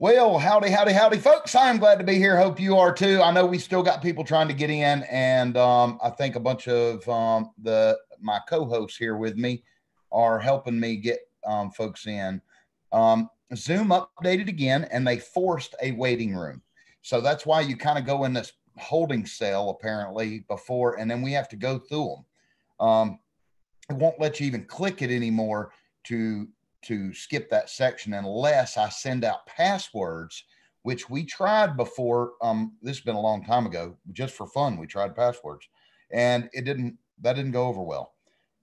Well, howdy, howdy, howdy, folks. I'm glad to be here. Hope you are too. I know we still got people trying to get in, and I think a bunch of my co-hosts here with me are helping me get folks in. Zoom updated again, and they forced a waiting room. So that's why you kind of go in this holding cell apparently before, and then we have to go through them. It won't let you even click it anymore to skip that section unless I send out passwords, which we tried before. This has been a long time ago, just for fun. We tried passwords and that didn't go over well.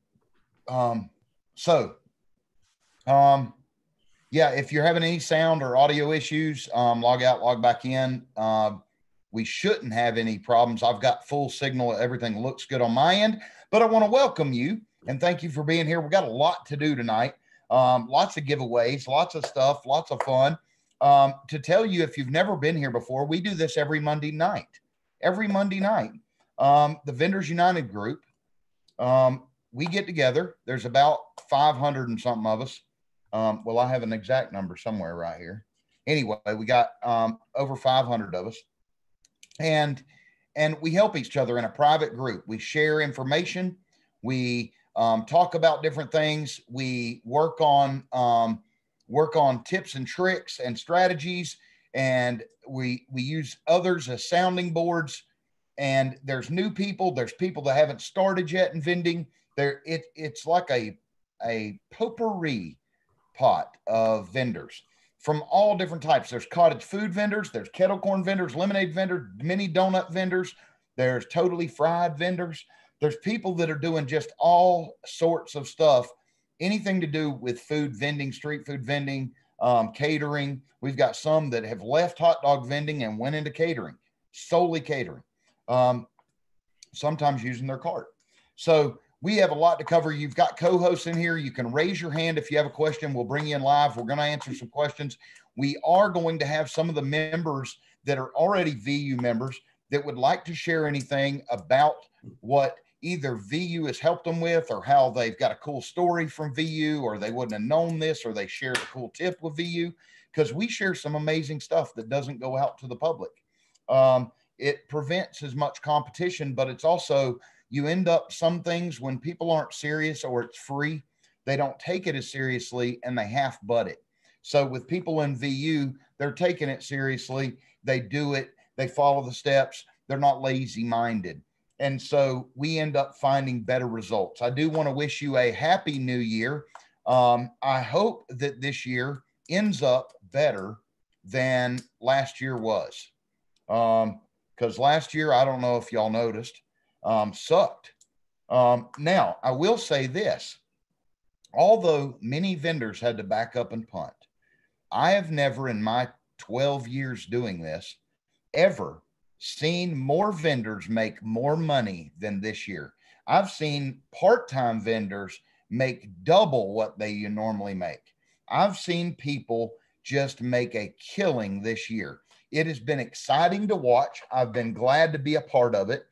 Yeah, if you're having any sound or audio issues, log out, log back in. We shouldn't have any problems. I've got full signal. Everything looks good on my end, but I want to welcome you and thank you for being here. We've got a lot to do tonight. Lots of giveaways, lots of stuff, lots of fun. To tell you, if you've never been here before, we do this every Monday night. Every Monday night. The Vendors United group, we get together. There's about 500 and something of us. Well, I have an exact number somewhere right here. Anyway, we got over 500 of us. And we help each other in a private group. We share information. We talk about different things. We work on tips and tricks and strategies, and we use others as sounding boards. And there's new people. There's people that haven't started yet in vending. It's like a potpourri pot of vendors from all different types. There's cottage food vendors. There's kettle corn vendors, lemonade vendors, mini donut vendors. There's totally fried vendors. There's people that are doing just all sorts of stuff, anything to do with food vending, street food vending, catering. We've got some that have left hot dog vending and went into catering, solely catering, sometimes using their cart. So we have a lot to cover. You've got co-hosts in here. You can raise your hand if you have a question. We'll bring you in live. We're going to answer some questions. We are going to have some of the members that are already VU members that would like to share anything about what either VU has helped them with, or how they've got a cool story from VU, or they wouldn't have known this, or they shared a cool tip with VU, because we share some amazing stuff that doesn't go out to the public. It prevents as much competition, but it's also, you end up some things when people aren't serious or it's free, they don't take it as seriously and they half butt it. So with people in VU, they're taking it seriously. They do it. They follow the steps. They're not lazy minded. And so we end up finding better results. I do want to wish you a happy new year. I hope that this year ends up better than last year was. Because last year, I don't know if y'all noticed, sucked. Now, I will say this. Although many vendors had to back up and punt, I have never in my 12 years doing this ever seen more vendors make more money than this year. I've seen part-time vendors make double what they normally make. I've seen people just make a killing this year. It has been exciting to watch. I've been glad to be a part of it.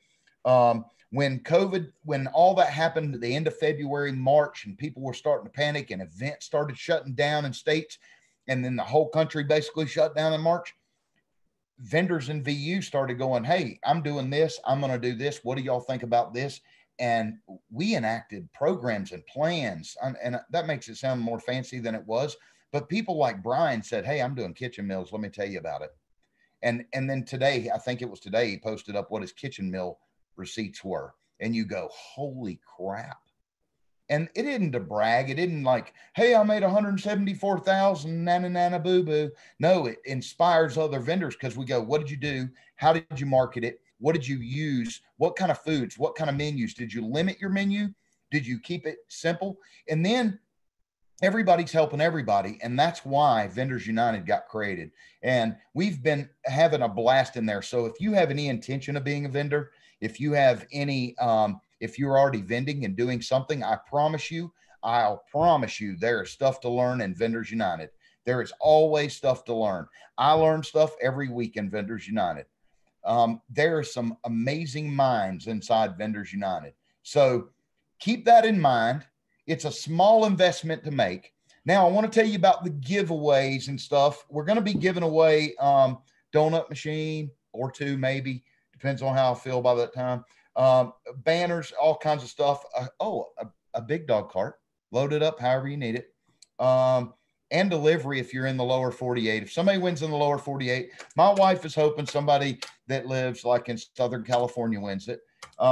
When all that happened at the end of February, March, and people were starting to panic and events started shutting down in states, and then the whole country basically shut down in March, vendors in VU started going, hey, I'm doing this. I'm going to do this. What do y'all think about this? And we enacted programs and plans. And that makes it sound more fancy than it was. But people like Brian said, hey, I'm doing kitchen meals. Let me tell you about it. And then today, I think it was today, he posted up what his kitchen meal receipts were. And you go, holy crap. And it isn't to brag. It isn't like, hey, I made 174,000, nana boo boo. No, it inspires other vendors, because we go, what did you do? How did you market it? What did you use? What kind of foods? What kind of menus? Did you limit your menu? Did you keep it simple? And then everybody's helping everybody. And that's why Vendors United got created. And we've been having a blast in there. So if you have any intention of being a vendor, if you have any, if you're already vending and doing something, I'll promise you, there is stuff to learn in Vendors United. There is always stuff to learn. I learn stuff every week in Vendors United. There are some amazing minds inside Vendors United. So keep that in mind. It's a small investment to make. Now I want to tell you about the giveaways and stuff. We're going to be giving away donut machine or two, maybe, depends on how I feel by that time. Banners, all kinds of stuff. A big dog cart, load it up however you need it. And delivery if you're in the lower 48. If somebody wins in the lower 48, my wife is hoping somebody that lives like in Southern California wins it.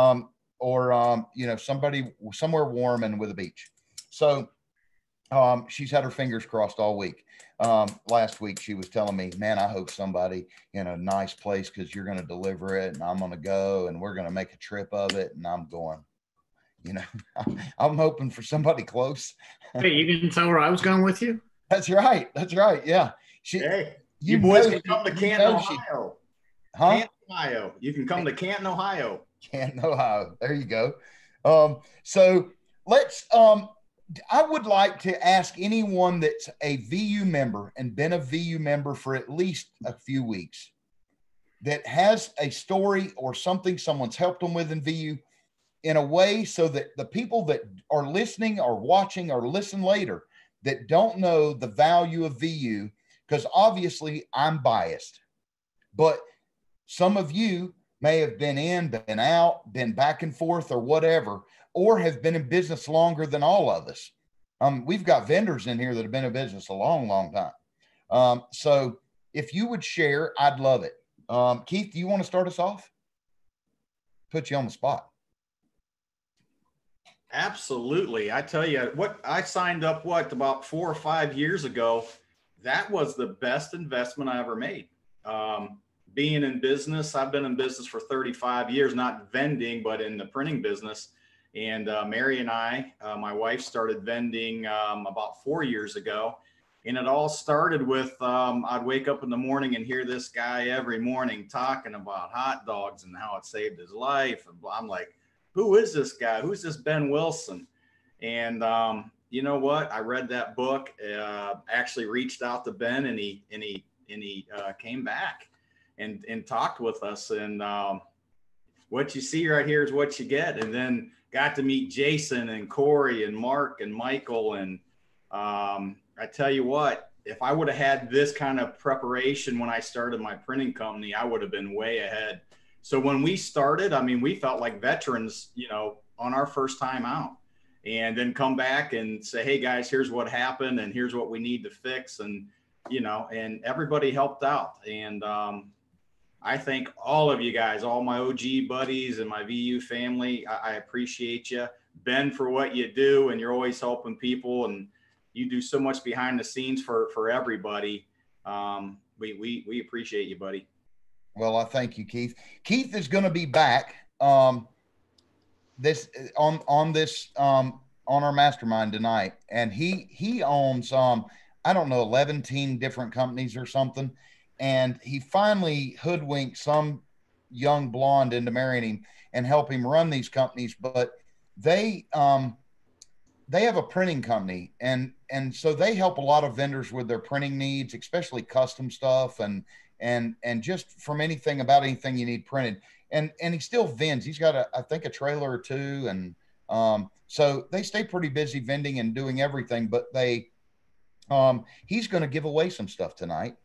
Somebody somewhere warm and with a beach. So she's had her fingers crossed all week. Last week she was telling me, man, I hope somebody in a nice place, because you're going to deliver it and I'm going to go and we're going to make a trip of it. And I'm going, I'm hoping for somebody close. Hey, you didn't tell her I was going with you? That's right. Yeah. You boys can come to Canton, Ohio. Canton, Ohio. You can come to Canton, Ohio. Canton, Ohio. There you go. So let's, I would like to ask anyone that's a VU member and been a VU member for at least a few weeks that has a story or something someone's helped them with in VU in a way so that the people that are listening or watching or listen later that don't know the value of VU, because obviously I'm biased, but some of you may have been in, been out, been back and forth or whatever, or have been in business longer than all of us. We've got vendors in here that have been in business a long, long time. So if you would share, I'd love it. Keith, do you want to start us off? Put you on the spot. Absolutely. I tell you what, I signed up, about 4 or 5 years ago. That was the best investment I ever made. Being in business, I've been in business for 35 years, not vending, but in the printing business. And Mary and I, my wife, started vending about 4 years ago. And it all started with, I'd wake up in the morning and hear this guy every morning talking about hot dogs and how it saved his life. And I'm like, who is this guy? Who's this Ben Wilson? And you know what? I read that book, actually reached out to Ben, and he came back and talked with us. And what you see right here is what you get. And then got to meet Jason and Corey and Mark and Michael. And I tell you what, if I would have had this kind of preparation when I started my printing company, I would have been way ahead. So when we started, I mean, we felt like veterans, on our first time out, and then come back and say, hey guys, here's what happened and here's what we need to fix. And, and everybody helped out. And I thank all of you guys, all my OG buddies and my VU family. I appreciate you, Ben, for what you do. And you're always helping people, and you do so much behind the scenes for everybody. We appreciate you, buddy. Well, I thank you, Keith. Keith is going to be back this on our mastermind tonight, and he owns I don't know 11 different companies or something, and he finally hoodwinked some young blonde into marrying him and help him run these companies. But they have a printing company, and so they help a lot of vendors with their printing needs, especially custom stuff and just from anything about anything you need printed. And he still vends. He's got I think a trailer or two. And so they stay pretty busy vending and doing everything, but he's going to give away some stuff tonight.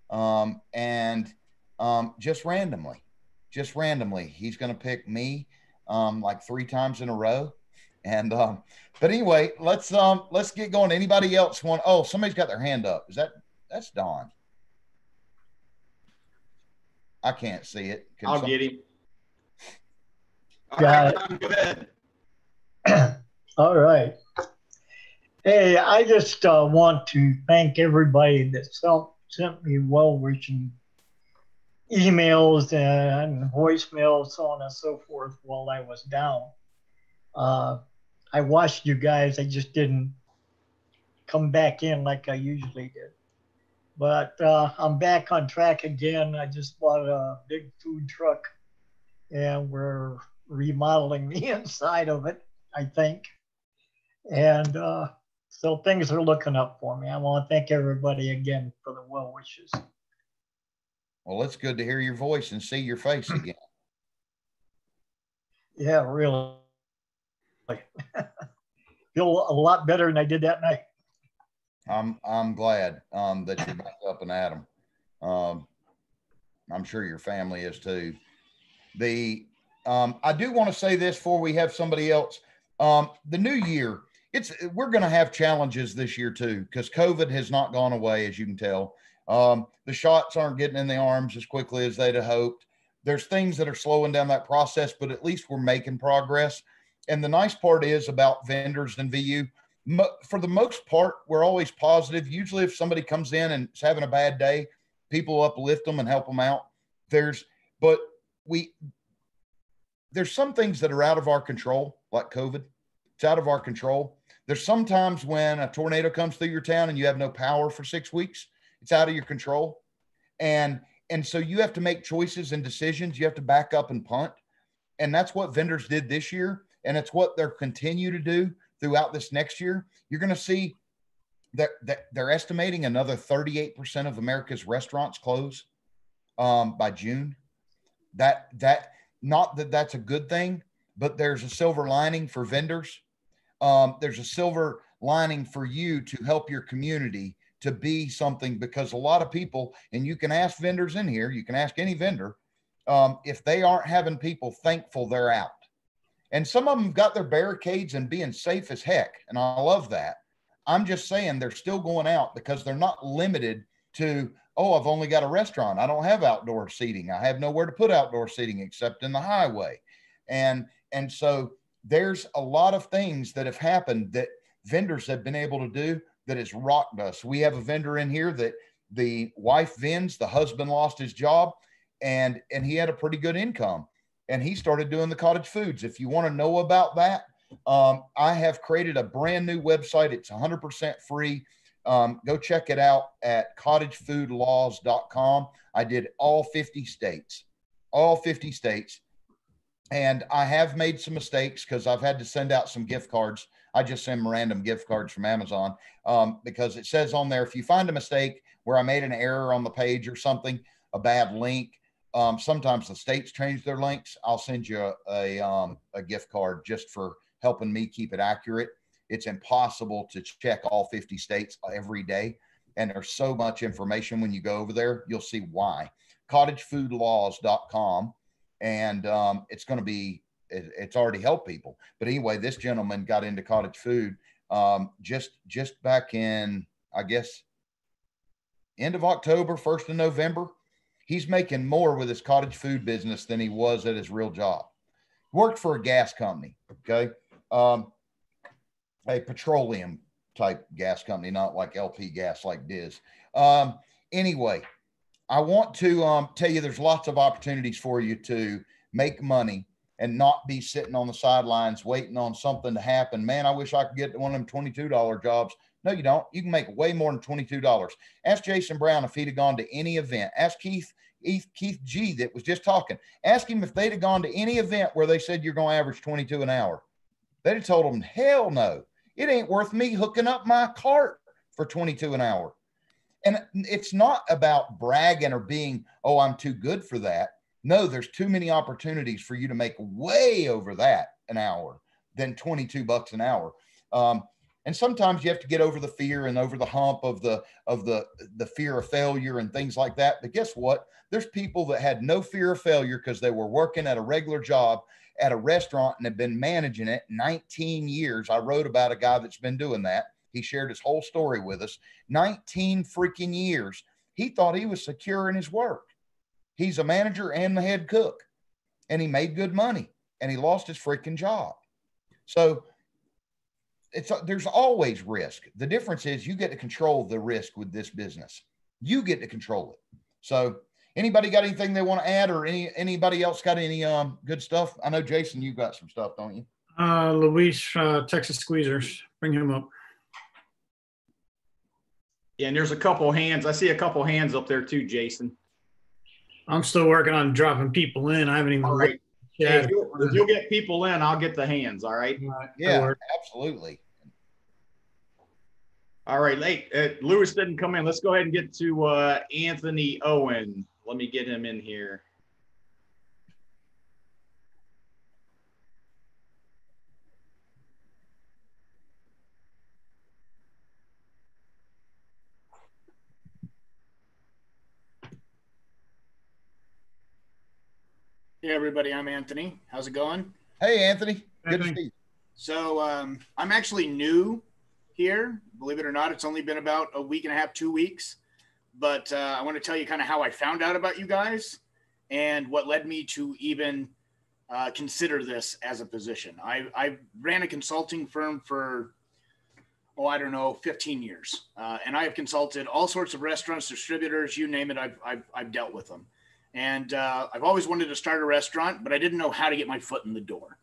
Just randomly, he's going to pick me like 3 times in a row. And but anyway, let's get going. Anybody else want? Oh, somebody's got their hand up. That's Don? I can't see it. I'll get him. All right, go ahead. All right. Hey, I just want to thank everybody that sent me well-wishing emails and voicemails, so on and so forth, while I was down. I watched you guys. I just didn't come back in like I usually did. But I'm back on track again. I just bought a big food truck, and we're remodeling the inside of it, I think. And so things are looking up for me. I want to thank everybody again for the well wishes. Well, it's good to hear your voice and see your face again. Yeah, really. Feel a lot better than I did that night. I'm glad that you're back up and at 'em. Um, I'm sure your family is too. The I do want to say this before we have somebody else. The new year, we're going to have challenges this year too because COVID has not gone away, as you can tell. The shots aren't getting in the arms as quickly as they'd have hoped. There's things that are slowing down that process, but at least we're making progress. And the nice part is about vendors and VU. For the most part, we're always positive. Usually, if somebody comes in and is having a bad day, people uplift them and help them out. But we there's some things that are out of our control, like COVID. It's out of our control. There's sometimes when a tornado comes through your town and you have no power for 6 weeks. It's out of your control. And so you have to make choices and decisions. You have to back up and punt. And that's what vendors did this year. And it's what they'll continue to do throughout this next year. You're going to see that they're estimating another 38% of America's restaurants close by June. Not that that's a good thing, but there's a silver lining for vendors. There's a silver lining for you to help your community to be something, because a lot of people, and you can ask vendors in here, you can ask any vendor, if they aren't having people thankful, they're out. And some of them got their barricades and being safe as heck. And I love that. I'm just saying they're still going out because they're not limited to, oh, I've only got a restaurant. I don't have outdoor seating. I have nowhere to put outdoor seating except in the highway. And so there's a lot of things that have happened that vendors have been able to do that has rocked us. We have a vendor in here that the wife vends, the husband lost his job, and he had a pretty good income. And he started doing the cottage foods. If you want to know about that, I have created a brand new website. It's 100% free. Go check it out at cottagefoodlaws.com. I did all 50 states. And I have made some mistakes because I've had to send out some gift cards. I just send random gift cards from Amazon because it says on there, if you find a mistake where I made an error on the page or something, a bad link, sometimes the states change their links. I'll send you a gift card just for helping me keep it accurate. It's impossible to check all 50 states every day. And there's so much information when you go over there, you'll see why. cottagefoodlaws.com. And it's going to be, it's already helped people. But anyway, this gentleman got into cottage food just back in, I guess, end of October, 1st of November. He's making more with his cottage food business than he was at his real job. Worked for a gas company, okay? A petroleum type gas company, not like LP gas like Diz. Anyway, I want to tell you there's lots of opportunities for you to make money and not be sitting on the sidelines waiting on something to happen. Man, I wish I could get one of them $22 jobs. No, you don't. You can make way more than $22. Ask Jason Brown if he'd have gone to any event. Ask Keith G that was just talking. Ask him if they'd have gone to any event where they said you're going to average 22 an hour. They'd have told him, hell no. It ain't worth me hooking up my cart for 22 an hour. And it's not about bragging or being, oh, I'm too good for that. No, there's too many opportunities for you to make way over that an hour than $22 an hour. And sometimes you have to get over the fear and over the hump of the fear of failure and things like that. But guess what? There's people that had no fear of failure because they were working at a regular job at a restaurant and have been managing it 19 years. I wrote about a guy that's been doing that. He shared his whole story with us. 19 freaking years. He thought he was secure in his work. He's a manager and the head cook, and he made good money, and he lost his freaking job. So there's always risk. The difference is you get to control the risk with this business. You get to control it. So anybody got anything they want to add, or anybody else got any good stuff? I know, Jason, you got some stuff, don't you? Luis, Texas Squeezers, bring him up. Yeah, and there's a couple hands. I see a couple hands up there too, Jason. I'm still working on dropping people in. I haven't even. All right. Hey, if you'll get people in, I'll get the hands. All right. Yeah, absolutely. All right. Lewis didn't come in. Let's go ahead and get to Anthony Owen. Let me get him in here. Hey everybody, I'm Anthony. How's it going? Hey, Anthony. Good to Anthony. see you. So I'm actually new here. Believe it or not, it's only been about a week and a half, 2 weeks. But I want to tell you kind of how I found out about you guys and what led me to even consider this as a position. I ran a consulting firm for, 15 years. And I have consulted all sorts of restaurants, distributors, you name it, I've dealt with them. And I've always wanted to start a restaurant, but I didn't know how to get my foot in the door.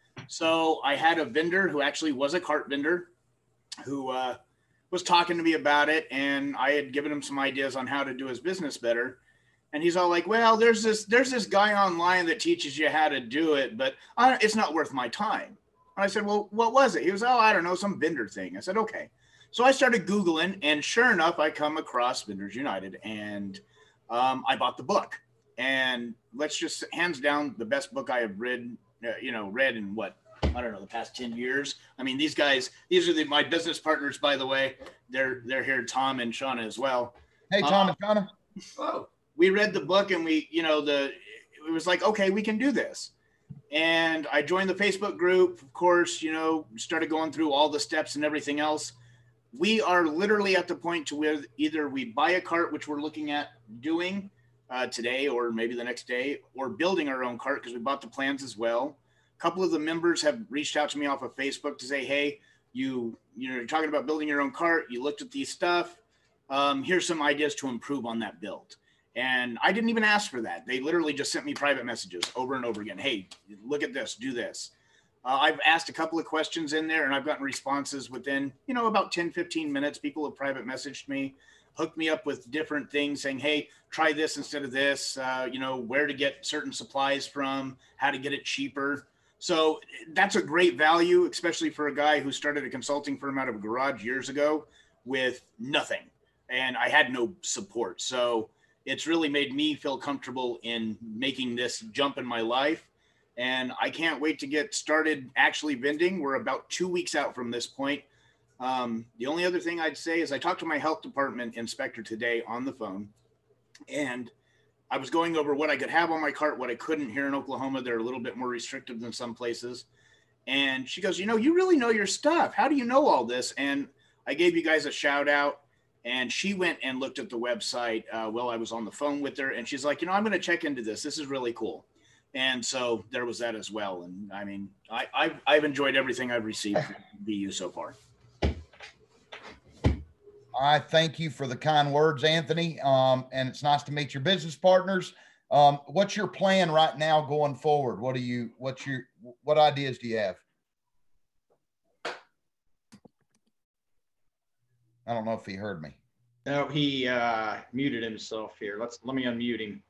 So I had a vendor who actually was a cart vendor who was talking to me about it. And I had given him some ideas on how to do his business better. And he's all like, well, there's this guy online that teaches you how to do it, but it's not worth my time. And I said, well, what was it? He was, I don't know, some vendor thing. I said, okay. So I started Googling, and sure enough, I come across Vendors United, and I bought the book. And let's just hands down the best book I have read in what, the past 10 years. I mean, these guys, these are my business partners, by the way. They're here, Tom and Shauna as well. Hey, Tom and Shauna. Oh, we read the book and it was like, okay, we can do this. And I joined the Facebook group, of course, started going through all the steps and everything else. We are literally at the point to where either we buy a cart, which we're looking at doing today or maybe the next day, or building our own cart because we bought the plans as well. A couple of the members have reached out to me off of Facebook to say, hey, you're talking about building your own cart. You looked at these stuff. Here's some ideas to improve on that build. And I didn't even ask for that. They literally just sent me private messages over and over again. Hey, look at this, do this. I've asked a couple of questions in there and I've gotten responses within, about 10, 15 minutes. People have private messaged me, hooked me up with different things saying, hey, try this instead of this, where to get certain supplies from, how to get it cheaper. So that's a great value, especially for a guy who started a consulting firm out of a garage years ago with nothing. And I had no support. So it's really made me feel comfortable in making this jump in my life. And I can't wait to get started actually vending. We're about 2 weeks out from this point. The only other thing I'd say is I talked to my health department inspector today on the phone, and I was going over what I could have on my cart, what I couldn't. Here in Oklahoma. They're a little bit more restrictive than some places. And she goes, you really know your stuff. How do you know all this? And I gave you guys a shout out. And she went and looked at the website while I was on the phone with her. And she's like, I'm going to check into this. This is really cool. And so there was that as well. And I mean, I've enjoyed everything I've received from BU so far. I thank you for the kind words, Anthony. And it's nice to meet your business partners. What's your plan right now going forward? What ideas do you have? I don't know if he heard me. No, he muted himself here. Let me unmute him.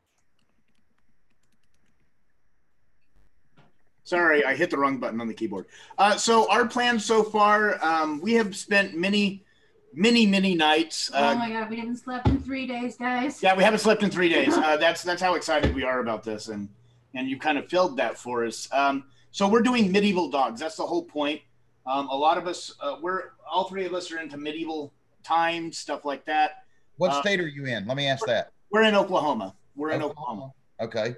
Sorry, I hit the wrong button on the keyboard. So our plan so far, we have spent many nights. Oh my God, we haven't slept in 3 days, guys. Yeah, we haven't slept in 3 days. That's how excited we are about this, and you kind of filled that for us. So we're doing medieval dogs. That's the whole point. A lot of us, all three of us are into medieval times, stuff like that. What state are you in? Let me ask that. We're in Oklahoma. We're in Oklahoma. Okay.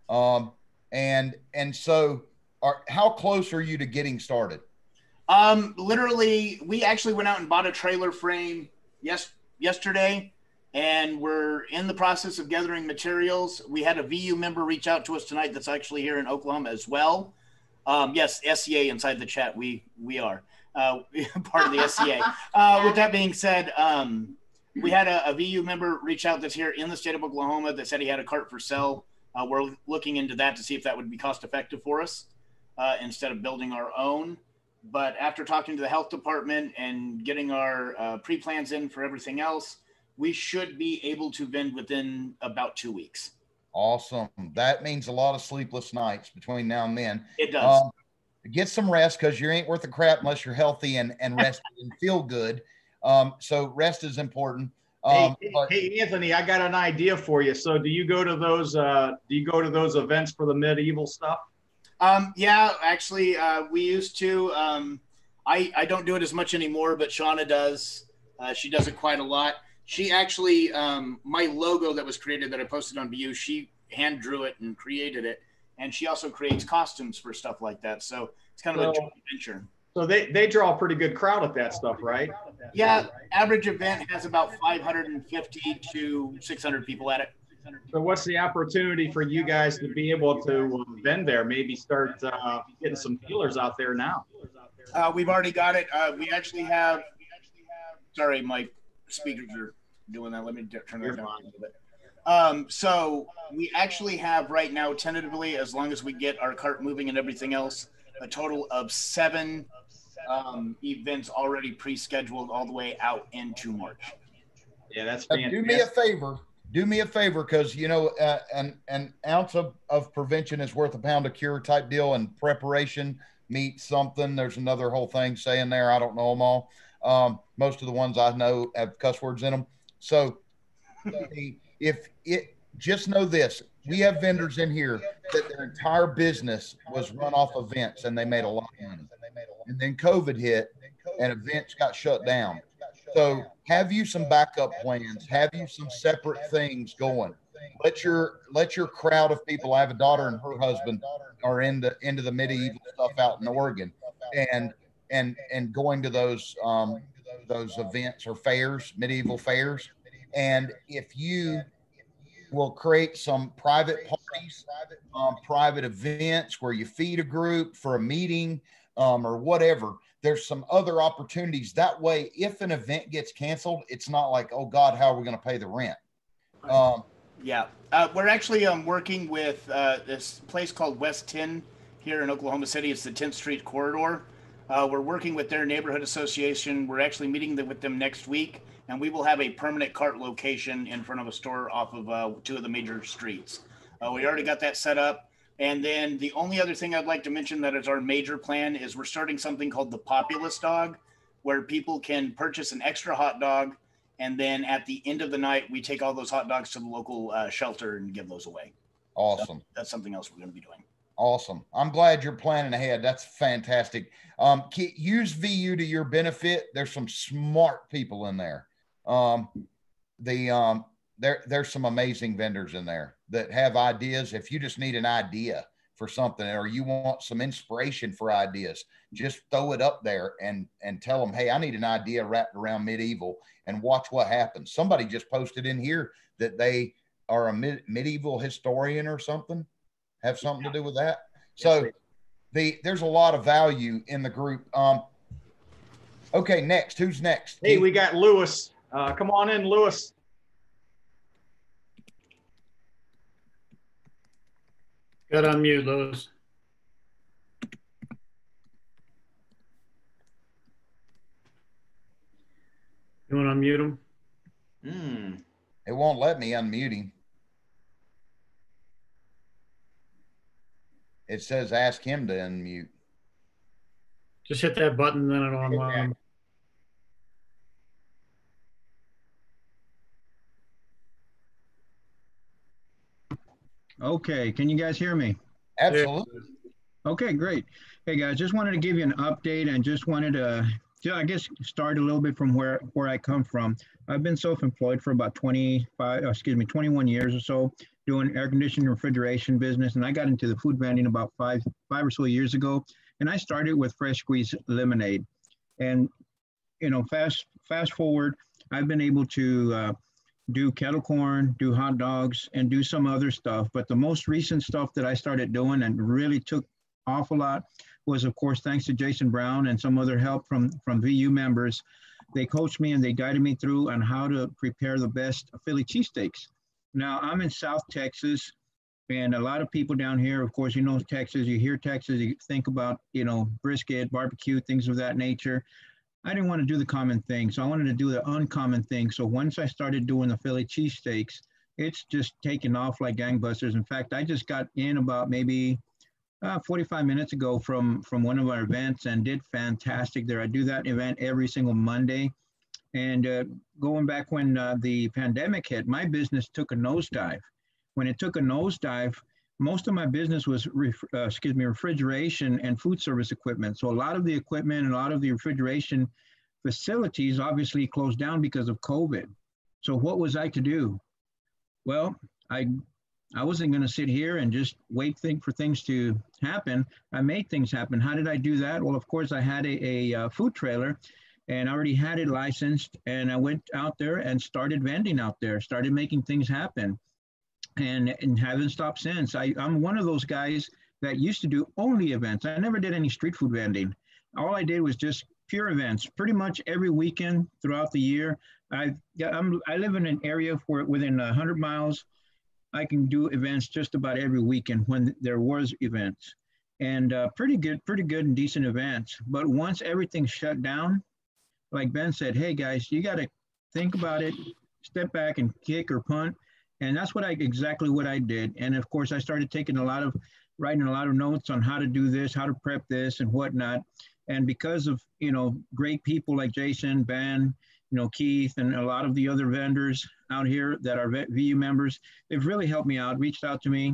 And so how close are you to getting started? Literally, we actually went out and bought a trailer frame yesterday, and we're in the process of gathering materials. We had a VU member reach out to us tonight that's actually here in Oklahoma as well. Yes, SCA inside the chat. We are part of the SCA. With that being said, we had a VU member reach out that's here in the state of Oklahoma that said he had a cart for sale. We're looking into that to see if that would be cost effective for us instead of building our own. But after talking to the health department and getting our pre-plans in for everything else, we should be able to vend within about 2 weeks. Awesome. That means a lot of sleepless nights between now and then. It does. Get some rest, because you ain't worth a crap unless you're healthy and rested and feel good. So rest is important. Hey, Anthony, I got an idea for you. So do you go to those events for the medieval stuff? Yeah, actually, we used to. I don't do it as much anymore, but Shauna does. She does it quite a lot. She actually, my logo that was created that I posted on BU, she hand drew it and created it. and she also creates costumes for stuff like that. So it's kind of a joint venture. So they draw a pretty good crowd at that stuff, right? Yeah, average event has about 550 to 600 people at it. So what's the opportunity for you guys to be able to vend there? Maybe start getting some dealers out there now. We've already got it. We actually have. Sorry, my speakers are doing that. Let me turn that down a little bit. So we actually have right now, tentatively, as long as we get our cart moving and everything else, a total of 7 events already pre-scheduled all the way out into March. Yeah, that's fantastic. Do me a favor, because you know, an ounce of prevention is worth a pound of cure type deal, and preparation meets something. There's another whole thing saying there. I don't know them all. Most of the ones I know have cuss words in them. So just know this, we have vendors in here that their entire business was run off events and they made a lot of money. And then COVID hit and events got shut down. So have you some backup plans? Have you some separate things going? Let your crowd of people. I have a daughter and her husband are into the medieval stuff out in Oregon, and going to those events or fairs, medieval fairs. And if you will create some private parties, private events where you feed a group for a meeting, or whatever, there's some other opportunities. That way, if an event gets canceled, it's not like, oh God, how are we going to pay the rent? Yeah, we're actually working with this place called West 10 here in Oklahoma City. It's the 10th Street corridor. We're working with their neighborhood association. We're actually meeting with them next week, and we will have a permanent cart location in front of a store off of 2 of the major streets. We already got that set up. And then the only other thing I'd like to mention that is our major plan is we're starting something called the Populous Dog, where people can purchase an extra hot dog. And then at the end of the night, we take all those hot dogs to the local shelter and give those away. Awesome. That's something else we're going to be doing. Awesome. I'm glad you're planning ahead. That's fantastic. Use VU to your benefit. There's some smart people in there. There's some amazing vendors in there that have ideas. If you just need an idea for something, or you want some inspiration for ideas, just throw it up there and tell them, hey, I need an idea wrapped around medieval, and watch what happens. Somebody just posted in here that they are a medieval historian or something, have something to do with that. So there's a lot of value in the group. Okay, next. Who's next? Hey, we got Lewis. Come on in, Lewis. Got on mute, Lewis. You want to unmute him? It won't let me unmute him. It says ask him to unmute. Just hit that button, then it'll unlock him. Okay, can you guys hear me? Absolutely. Okay, great. Hey guys, just wanted to give you an update and just wanted to, I guess, start a little bit from where I come from. I've been self-employed for about 21 years or so, doing air conditioning refrigeration business, and I got into the food vending about five or so years ago, and I started with fresh squeezed lemonade. And you know, fast forward, I've been able to do kettle corn, do hot dogs, and do some other stuff. But the most recent stuff that I started doing and really took off a lot was, of course, thanks to Jason Brown and some other help from VU members. They coached me and they guided me through on how to prepare the best Philly cheesesteaks. Now, I'm in South Texas, and a lot of people down here, of course, you know Texas, you hear Texas, you think about, you know, brisket, barbecue, things of that nature. I didn't want to do the common thing, so I wanted to do the uncommon thing. So once I started doing the Philly cheesesteaks, it's just taken off like gangbusters. In fact, I just got in about maybe 45 minutes ago from one of our events and did fantastic there. I do that event every single Monday. And going back when the pandemic hit, my business took a nosedive. When it took a nosedive, most of my business was refrigeration and food service equipment. So a lot of the equipment and a lot of the refrigeration facilities obviously closed down because of COVID. So what was I to do? Well, I I wasn't going to sit here and just wait for things to happen. I made things happen. How did I do that? Well, of course, I had a food trailer, and I already had it licensed, and I went out there and started vending out there, started making things happen, and haven't stopped since. I'm one of those guys that used to do only events. I never did any street food vending. All I did was just pure events, pretty much every weekend throughout the year. I live in an area where within 100 miles, I can do events just about every weekend when there was events, and pretty good and decent events. But once everything shut down, like Ben said, hey guys, you got to think about it, step back and kick or punt. And that's exactly what I did. And of course, I started writing a lot of notes on how to do this, how to prep this and whatnot. And because of, great people like Jason, Ben, Keith, and a lot of the other vendors out here that are VU members, they've really helped me out, reached out to me,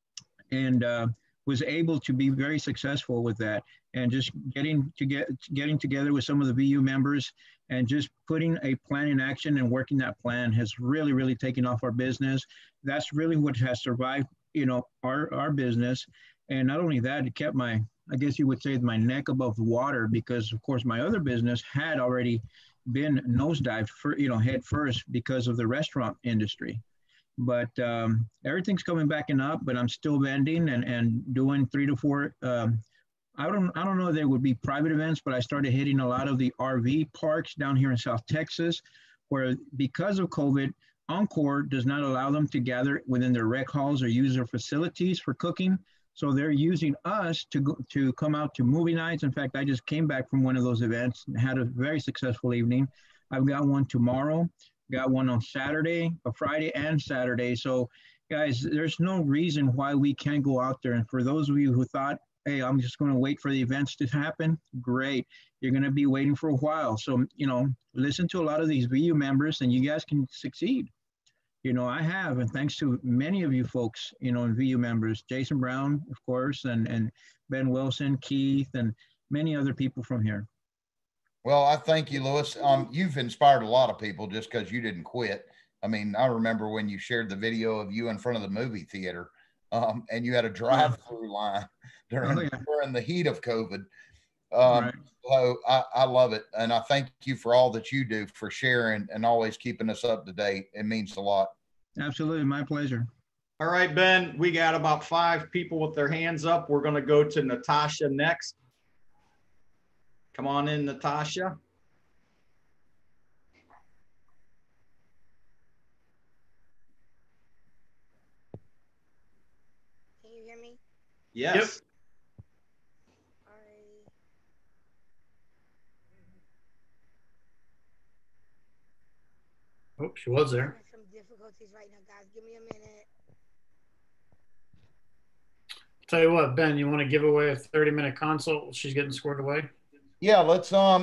and was able to be very successful with that. And just getting together with some of the VU members and just putting a plan in action and working that plan has really, really taken off our business. That's really what has survived, our business. And not only that, it kept I guess you would say, my neck above the water, because of course my other business had already been nosedived head first because of the restaurant industry. But everything's coming back and up, but I'm still vending and doing 3 to 4. I don't know if there would be private events, but I started hitting a lot of the RV parks down here in South Texas, where because of COVID, Encore does not allow them to gather within their rec halls or use their facilities for cooking. So they're using us to come out to movie nights. In fact, I just came back from one of those events and had a very successful evening. I've got one tomorrow, got one on Saturday, a Friday and Saturday. So guys, there's no reason why we can't go out there. And for those of you who thought, hey, I'm just going to wait for the events to happen, great. You're going to be waiting for a while. So, listen to a lot of these VU members and you guys can succeed. I have, and thanks to many of you folks, and VU members, Jason Brown, of course, and Ben Wilson, Keith, and many other people from here. Well, I thank you, Louis. You've inspired a lot of people just because you didn't quit. I mean, I remember when you shared the video of you in front of the movie theater, and you had a drive-through line during the heat of COVID. Right. So I love it. And I thank you for all that you do, for sharing and always keeping us up to date. It means a lot. Absolutely. My pleasure. All right, Ben, we got about 5 people with their hands up. We're going to go to Natasha next. Come on in, Natasha. Can you hear me? Yes. Yep. Oh, she was there. Some difficulties right now, guys. Give me a minute. Tell you what, Ben, you want to give away a 30-minute consult while she's getting squared away? Yeah, let's I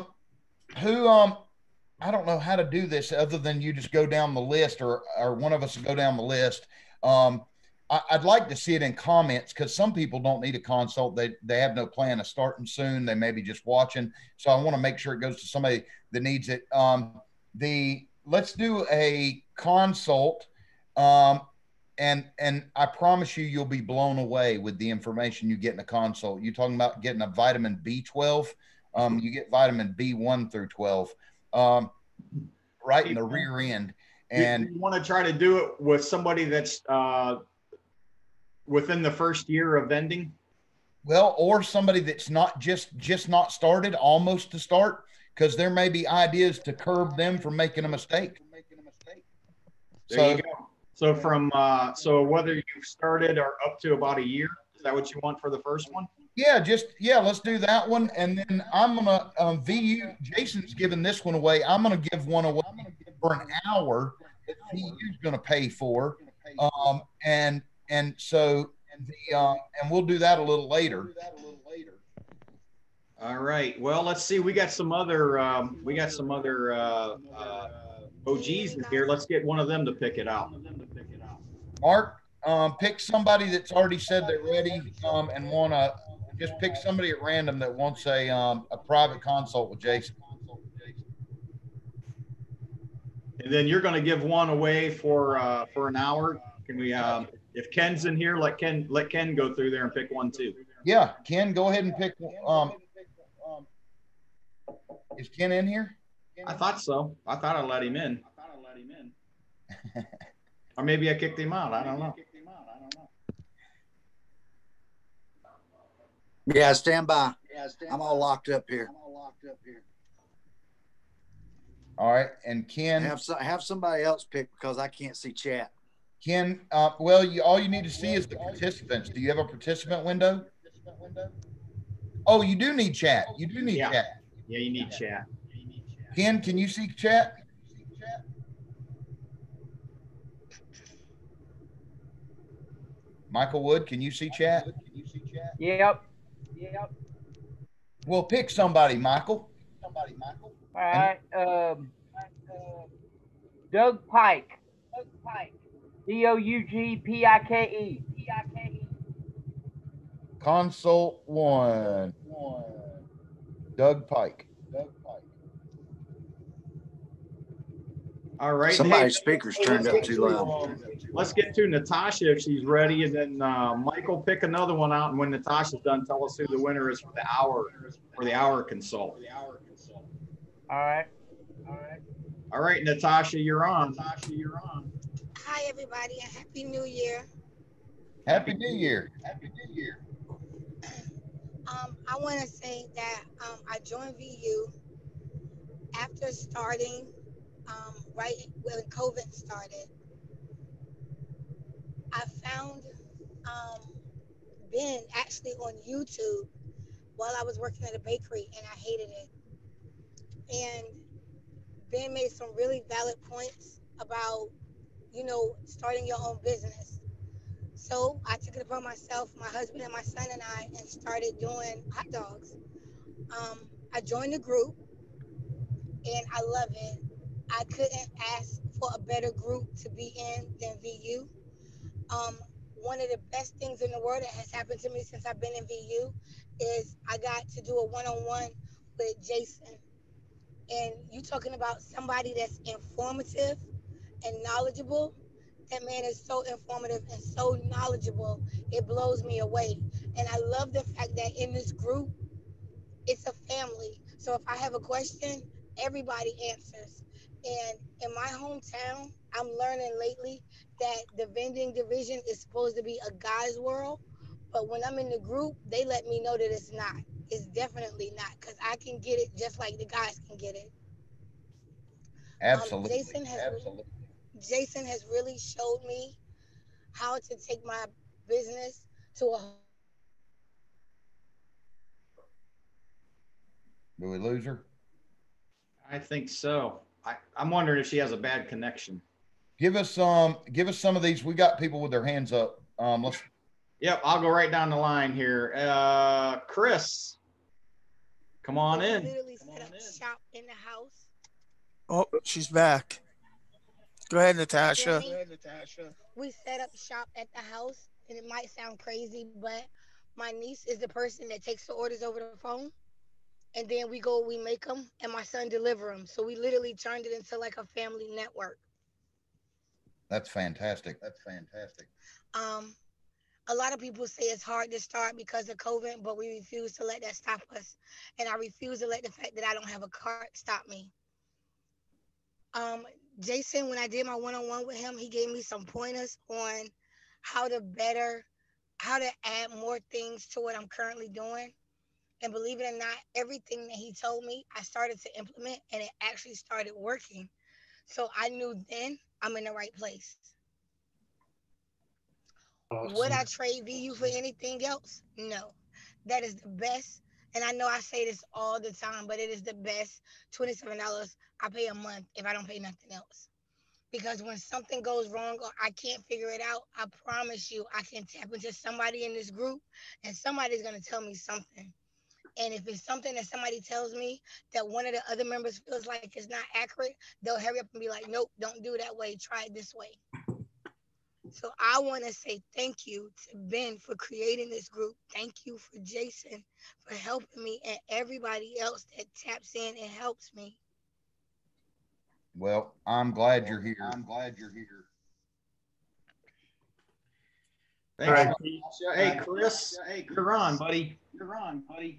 don't know how to do this other than you just go down the list, or one of us will go down the list. I'd like to see it in comments, because some people don't need a consult. They have no plan of starting soon. They may be just watching. So I want to make sure it goes to somebody that needs it. Let's do a consult. And I promise you'll be blown away with the information you get in a consult. You're talking about getting a vitamin B12. You get vitamin B1 through 12, right in the rear end. And you want to try to do it with somebody that's within the first year of vending? Well, or somebody that's not just not started, almost to start, because there may be ideas to curb them from making a mistake. There you go. So so whether you've started or up to about a year, is that what you want for the first one? Yeah, let's do that one. And then I'm going to, VU, Jason's giving this one away. I'm going to give one away for an hour that VU's going to pay for. And we'll do that a little later. All right. Well, let's see. We got some other OGs in here. Let's get one of them to pick it out. Mark, pick somebody that's already said they're ready, and want to just pick somebody at random that wants a private consult with Jason. And then you're going to give one away for an hour. Can we? If Ken's in here, let Ken go through there and pick one too. Yeah, Ken, go ahead and pick. Is Ken in here? I thought so. I thought I let him in. Or maybe I kicked him out. I don't know. Yeah, stand by. I'm all locked up here. All right, and Ken, have somebody else pick because I can't see chat. Ken, well, all you need to see is the participants. Do you have a participant window? Oh, you do need chat. You do need chat. Yeah, you need chat. Ken, can you see chat? Michael Wood, can you see chat? Yep. Well, pick somebody, Michael. All right. Doug Pike. DOUGPIKE. Consult 1. Doug Pike. All right. Somebody's speaker's turned up too loud. Let's get to Natasha if she's ready, and then Michael, pick another one out. And when Natasha's done, tell us who the winner is for the hour consult. All right. All right, Natasha, you're on. Hi, everybody, and Happy New Year. Happy New Year. I want to say that I joined VU after starting right when COVID started. I found Ben actually on YouTube while I was working at a bakery, and I hated it. And Ben made some really valid points about, starting your own business. So I took it upon myself, my husband and my son and I, and started doing hot dogs. I joined the group, and I love it. I couldn't ask for a better group to be in than VU. One of the best things in the world that has happened to me since I've been in VU is I got to do a one-on-one with Jason. And you talking about somebody that's informative and knowledgeable. That man is so informative and so knowledgeable. It blows me away. And I love the fact that in this group, it's a family. So if I have a question, everybody answers. And in my hometown, I'm learning lately that the vending division is supposed to be a guy's world. But when I'm in the group, they let me know that it's not. It's definitely not, because I can get it just like the guys can get it. Absolutely. Jason has really showed me how to take my business to a. Did we lose her? I think so. I'm wondering if she has a bad connection. Give us some of these. We got people with their hands up. Yep, I'll go right down the line here. Chris, come on in. Literally set up shop in the house. Oh, she's back. Go ahead, Natasha. We set up shop at the house, and it might sound crazy, but my niece is the person that takes the orders over the phone, and then we make them, and my son deliver them. So we literally turned it into like a family network. That's fantastic. A lot of people say it's hard to start because of COVID, but we refuse to let that stop us, and I refuse to let the fact that I don't have a cart stop me. Jason, when I did my one-on-one with him, he gave me some pointers on how to add more things to what I'm currently doing. And believe it or not, everything that he told me, I started to implement, and it actually started working. So I knew then I'm in the right place. Awesome. Would I trade VU for anything else? No. That is the best. And I know I say this all the time, but it is the best $27 I pay a month if I don't pay nothing else. Because when something goes wrong or I can't figure it out, I promise you I can tap into somebody in this group and somebody's going to tell me something. And if it's something that somebody tells me that one of the other members feels like it's not accurate, they'll hurry up and be like, nope, don't do it that way. Try it this way. So I want to say thank you to Ben for creating this group. Thank you for Jason for helping me and everybody else that taps in and helps me. Well, I'm glad you're here. Thanks. All right. Hey, Chris. Hey, you're on, buddy. You're on, buddy.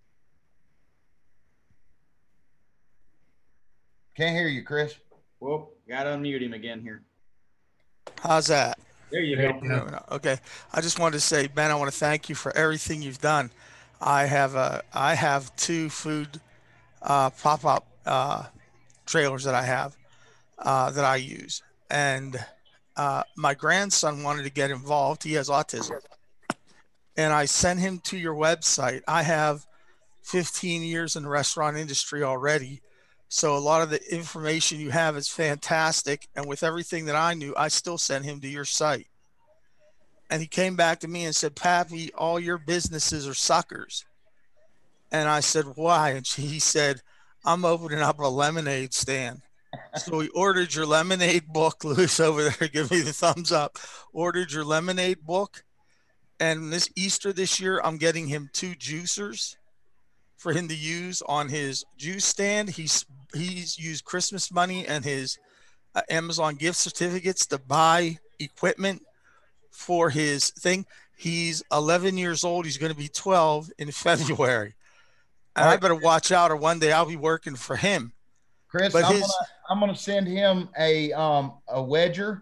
Can't hear you, Chris. Whoop, got to unmute him again here. How's that? There you go. Okay. I just wanted to say, Ben, I want to thank you for everything you've done. I have 2 food pop-up trailers that I have that I use, and my grandson wanted to get involved. He has autism, and I sent him to your website. I have 15 years in the restaurant industry already, so a lot of the information you have is fantastic. And with everything that I knew, I still sent him to your site. And he came back to me and said, Pappy, all your businesses are suckers. And I said, why? And he said, I'm opening up a lemonade stand. So he ordered your lemonade book. Louis over there, give me the thumbs up. Ordered your lemonade book. And this Easter this year, I'm getting him 2 juicers for him to use on his juice stand. He's used Christmas money and his Amazon gift certificates to buy equipment for his thing. He's 11 years old. He's going to be 12 in February. And I better watch out, or one day I'll be working for him. Chris, but I'm gonna send him a wedger,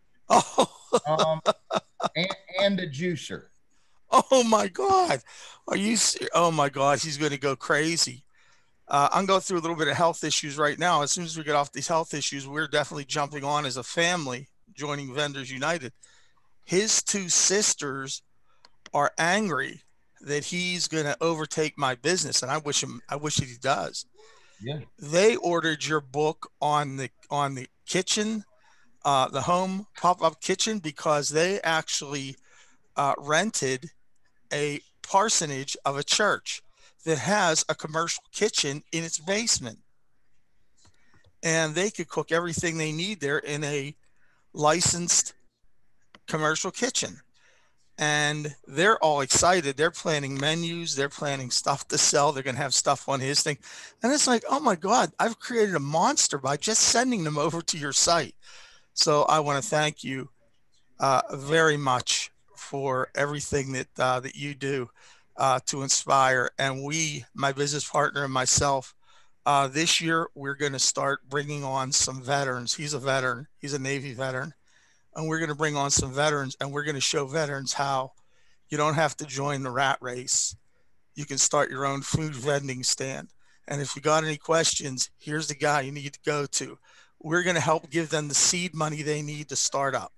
and a juicer. Oh my God, are you? Oh my God, he's going to go crazy. I'm going through a little bit of health issues right now. As soon as we get off these health issues, we're definitely jumping on as a family, joining Vendors United. His 2 sisters are angry that he's going to overtake my business, and I wish that he does. Yeah. They ordered your book on the kitchen, the home pop-up kitchen, because they actually rented a parsonage of a church that has a commercial kitchen in its basement, and they could cook everything they need there in a licensed commercial kitchen. And they're all excited. They're planning menus. They're planning stuff to sell. They're going to have stuff on his thing. And it's like, oh my God, I've created a monster by just sending them over to your site. So I want to thank you very much for everything that you do to inspire. And my business partner and myself, this year, we're going to start bringing on some veterans. He's a veteran. He's a Navy veteran. And we're going to bring on some veterans, and we're going to show veterans how you don't have to join the rat race. You can start your own food vending stand. And if you got any questions, here's the guy you need to go to. We're going to help give them the seed money they need to start up.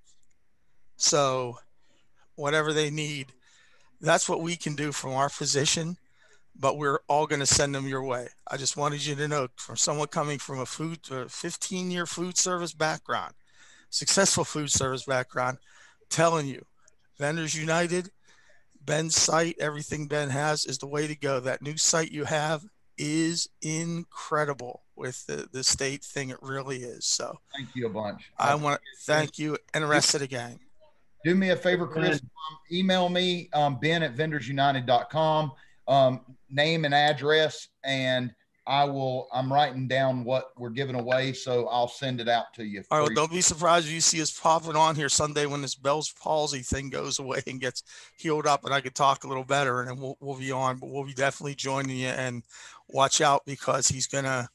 So whatever they need, that's what we can do from our position, but we're all going to send them your way. I just wanted you to know, from someone coming from a 15-year food service background, successful food service background, telling you, Vendors United, Ben's site, everything Ben has is the way to go. That new site you have is incredible with the state thing. It really is. So thank you a bunch. I want to thank you and the rest of the gang. Do me a favor, Chris. Email me, ben@vendorsunited.com, name and address, and I'm writing down what we're giving away, so I'll send it out to you. All right, don't be surprised if you see us popping on here Sunday when this Bell's palsy thing goes away and gets healed up, and I could talk a little better, and then we'll be on. But we'll be definitely joining you, and watch out, because he's gonna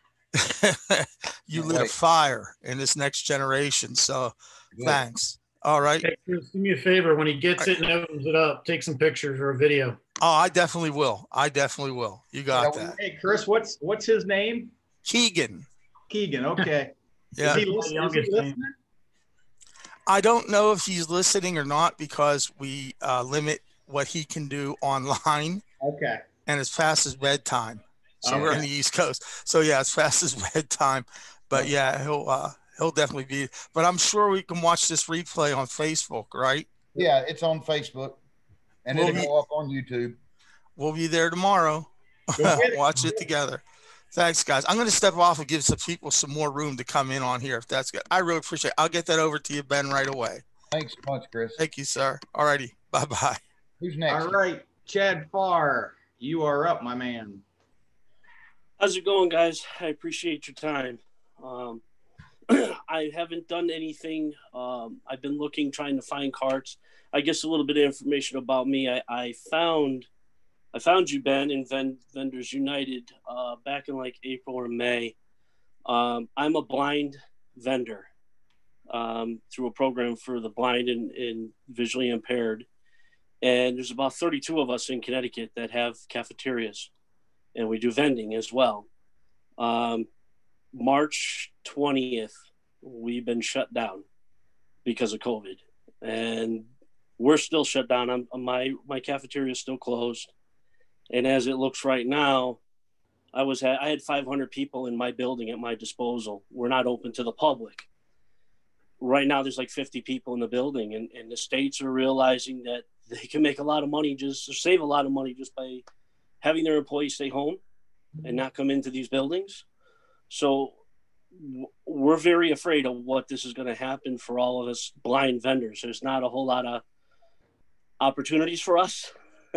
you lit a fire in this next generation. So thanks. All right. Hey, Chris, do me a favor. When he gets it and opens it up, take some pictures or a video. Oh, I definitely will. You got that. Hey, Chris, what's his name? Keegan. Keegan. Okay. Yeah. Is he listening? I don't know if he's listening or not, because we limit what he can do online. Okay. And it's past his bedtime. So we're on the East Coast. So yeah, it's past his bedtime. But yeah, he'll definitely be. But I'm sure we can watch this replay on Facebook, right? Yeah, it's on Facebook, and it'll go up on YouTube. We'll be there tomorrow. Watch it together. Thanks, guys. I'm going to step off and give some people some more room to come in on here, if that's good. I really appreciate it. I'll get that over to you, Ben, right away. Thanks so much, Chris. Thank you, sir. All righty. Bye-bye. Who's next? All right, Chad Farr, you are up, my man. How's it going, guys? I appreciate your time. I haven't done anything. I've been looking, trying to find carts. I guess a little bit of information about me. I found you, Ben, in Vendors United back in like April or May. I'm a blind vendor through a program for the blind and visually impaired. And there's about 32 of us in Connecticut that have cafeterias, and we do vending as well. March 20th, we've been shut down because of COVID, and we're still shut down. My cafeteria is still closed. And as it looks right now, I had 500 people in my building at my disposal. We're not open to the public. Right now, there's like 50 people in the building, and the states are realizing that they can make a lot of money, save a lot of money just by having their employees stay home and not come into these buildings. So we're very afraid of what this is going to happen for all of us blind vendors. There's not a whole lot of opportunities for us.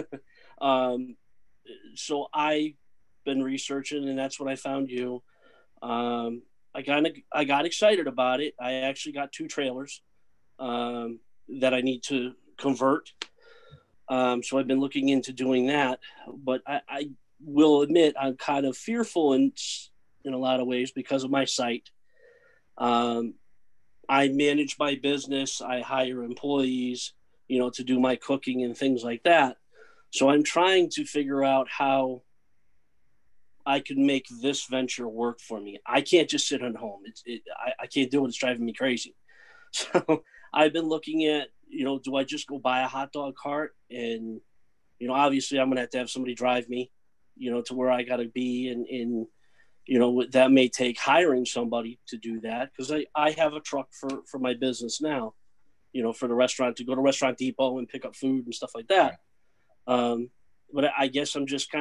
So I've been researching, and that's when I found you. I got excited about it. I actually got 2 trailers that I need to convert. So I've been looking into doing that, but I will admit I'm kind of fearful in a lot of ways because of my site. I manage my business. I hire employees, to do my cooking and things like that. So I'm trying to figure out how I can make this venture work for me. I can't just sit at home. I can't do it. It's driving me crazy. So I've been looking at, do I just go buy a hot dog cart? And, obviously I'm going to have somebody drive me, to where I got to be. And that may take hiring somebody to do that, because I have a truck for my business now, for the restaurant, to go to Restaurant Depot and pick up food and stuff like that. But I guess I'm just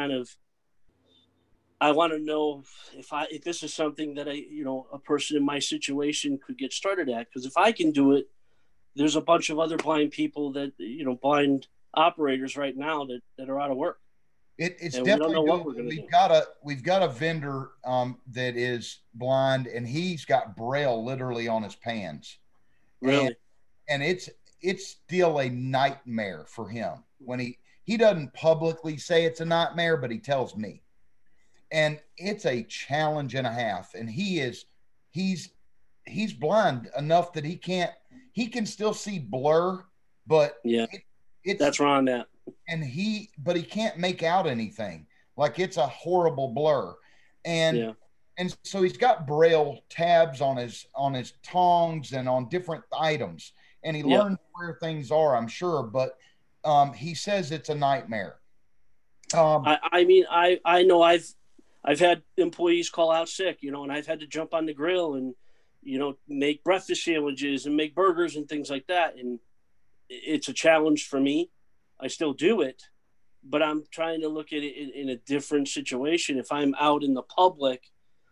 I want to know if this is something that a person in my situation could get started at. Because if I can do it, there's a bunch of other blind people that, blind operators right now that are out of work. It's and definitely we don't know what we're doable. gonna We've got a vendor that is blind, and he's got Braille literally on his pans. Really? And it's still a nightmare for him when he doesn't publicly say it's a nightmare, but he tells me. And it's a challenge and a half. And he's blind enough that he can still see blur, but yeah, that's where I'm at. And but he can't make out anything. Like, it's a horrible blur. And so he's got Braille tabs on his tongs and on different items. And he learned where things are, I'm sure, but he says it's a nightmare. I mean, I know I've had employees call out sick, and I've had to jump on the grill and, make breakfast sandwiches and make burgers and things like that. And it's a challenge for me. I still do it, but I'm trying to look at it in a different situation. If I'm out in the public,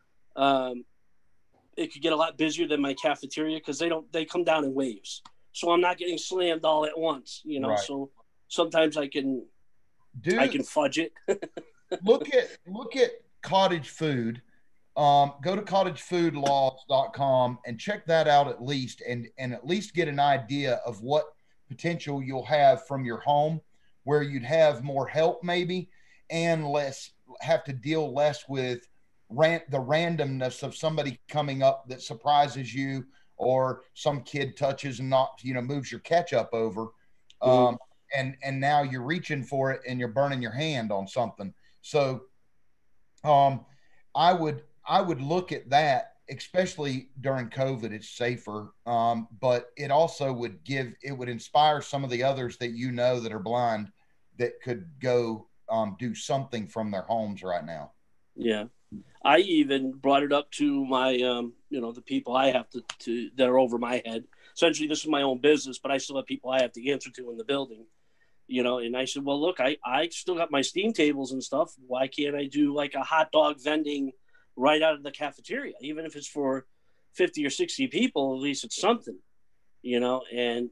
it could get a lot busier than my cafeteria, because they come down in waves. So I'm not getting slammed all at once, Right. So sometimes I can fudge it. look at cottage food. Go to cottagefoodlaws.com and check that out at least, and at least get an idea of what potential you'll have from your home, where you'd have more help maybe, and have to deal less with the randomness of somebody coming up that surprises you, or some kid touches and moves your ketchup over. And now you're reaching for it and you're burning your hand on something. So I would look at that, especially during COVID. It's safer, but it also would inspire some of the others that that are blind, that could go do something from their homes right now. Yeah. I even brought it up to my, the people I have to that are over my head. Essentially, this is my own business, but I still have people I have to answer to in the building, and I said, well, look, I still got my steam tables and stuff. Why can't I do like a hot dog vending right out of the cafeteria? Even if it's for 50 or 60 people, at least it's something, and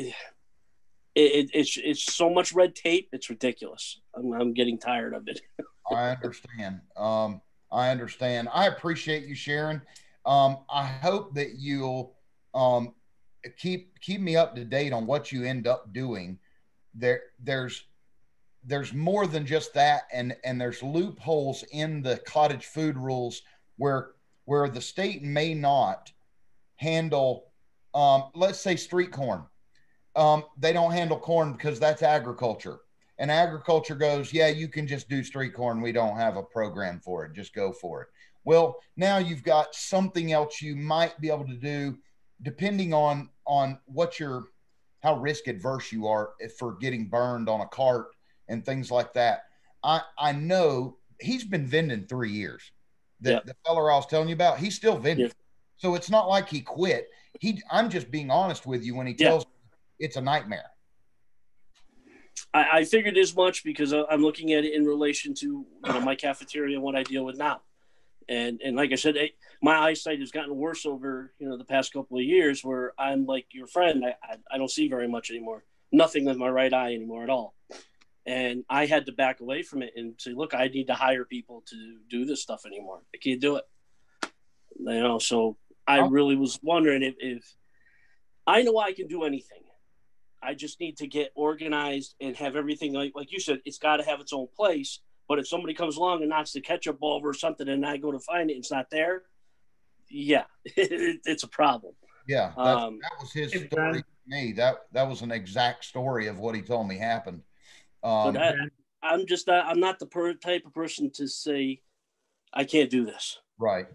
it's so much red tape. It's ridiculous. I'm getting tired of it. I understand. I appreciate you sharing. I hope that you'll keep me up to date on what you end up doing. There's more than just that, and there's loopholes in the cottage food rules where the state may not handle, let's say, street corn. They don't handle corn because that's agriculture. And agriculture goes, yeah, you can just do street corn. We don't have a program for it. Just go for it. Well, now you've got something else you might be able to do, depending on how risk adverse you are for getting burned on a cart and things like that. I know he's been vending 3 years. The fella I was telling you about, he's still vending. Yeah. So it's not like he quit. I'm just being honest with you when he tells me it's a nightmare. I figured as much because I'm looking at it in relation to my cafeteria and what I deal with now. And like I said, my eyesight has gotten worse over, the past couple of years, where I'm like your friend. I don't see very much anymore. Nothing with my right eye anymore at all. And I had to back away from it and say, look, I need to hire people to do this stuff anymore. I can't do it. So I really was wondering if I know I can do anything. I just need to get organized and have everything, like you said, it's got to have its own place. But if somebody comes along and knocks the ketchup over or something and I go to find it and it's not there, it's a problem. Yeah, that was his story to me. That was an exact story of what he told me happened. I'm not the type of person to say I can't do this. Right.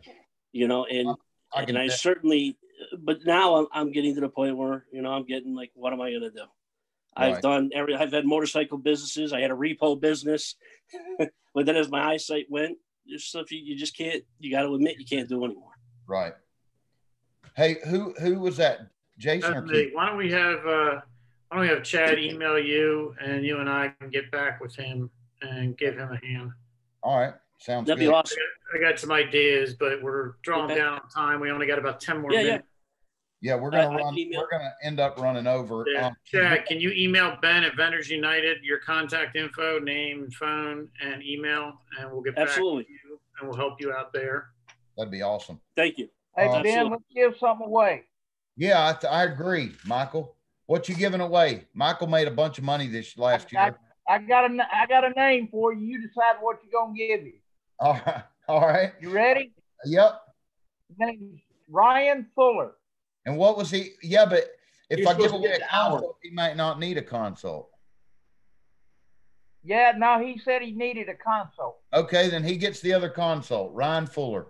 I certainly, but now I'm getting to the point where, I'm getting like, what am I going to do? Right. I've had motorcycle businesses. I had a repo business, but then as my eyesight went, there's stuff you just can't, you got to admit you can't do anymore. Right. Hey, who was that? Jason or Keith? Why don't we have Chad email you and you and I can get back with him and give him a hand. All right. Sounds That'd good. be awesome. I got some ideas, but we're drawing down on time. We only got about 10 more minutes. Yeah, we're gonna end up running over. Yeah. Chad, can you email Ben at Vendors United your contact info, name, phone, and email, and we'll get back to you and we'll help you out there. That'd be awesome. Thank you. Hey Ben, let's give something away. Yeah, I agree, Michael. What you giving away? Michael made a bunch of money this last year. I got a name for you. You decide what you're gonna give you. All right. You ready? Yep. His name's Ryan Fuller. And what was he? Yeah, but if I give away a consult, he might not need a consult. Yeah, no, he said he needed a consult. Okay, then he gets the other consult. Ryan Fuller.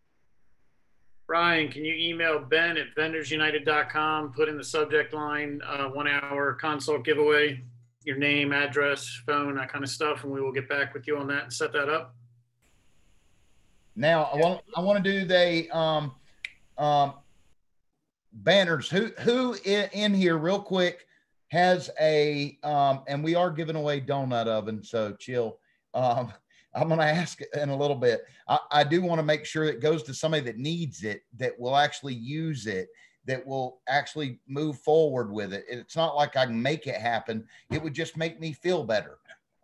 Ryan, can you email Ben at vendorsunited.com, put in the subject line 1 hour consult giveaway, your name, address, phone, that kind of stuff, and we will get back with you on that and set that up. Now, I want to do the banners. Who in here real quick has a and we are giving away donut oven, so chill. I'm going to ask in a little bit. I do want to make sure it goes to somebody that needs it, that will actually use it, that will actually move forward with it. It's not like I can make it happen. It would just make me feel better.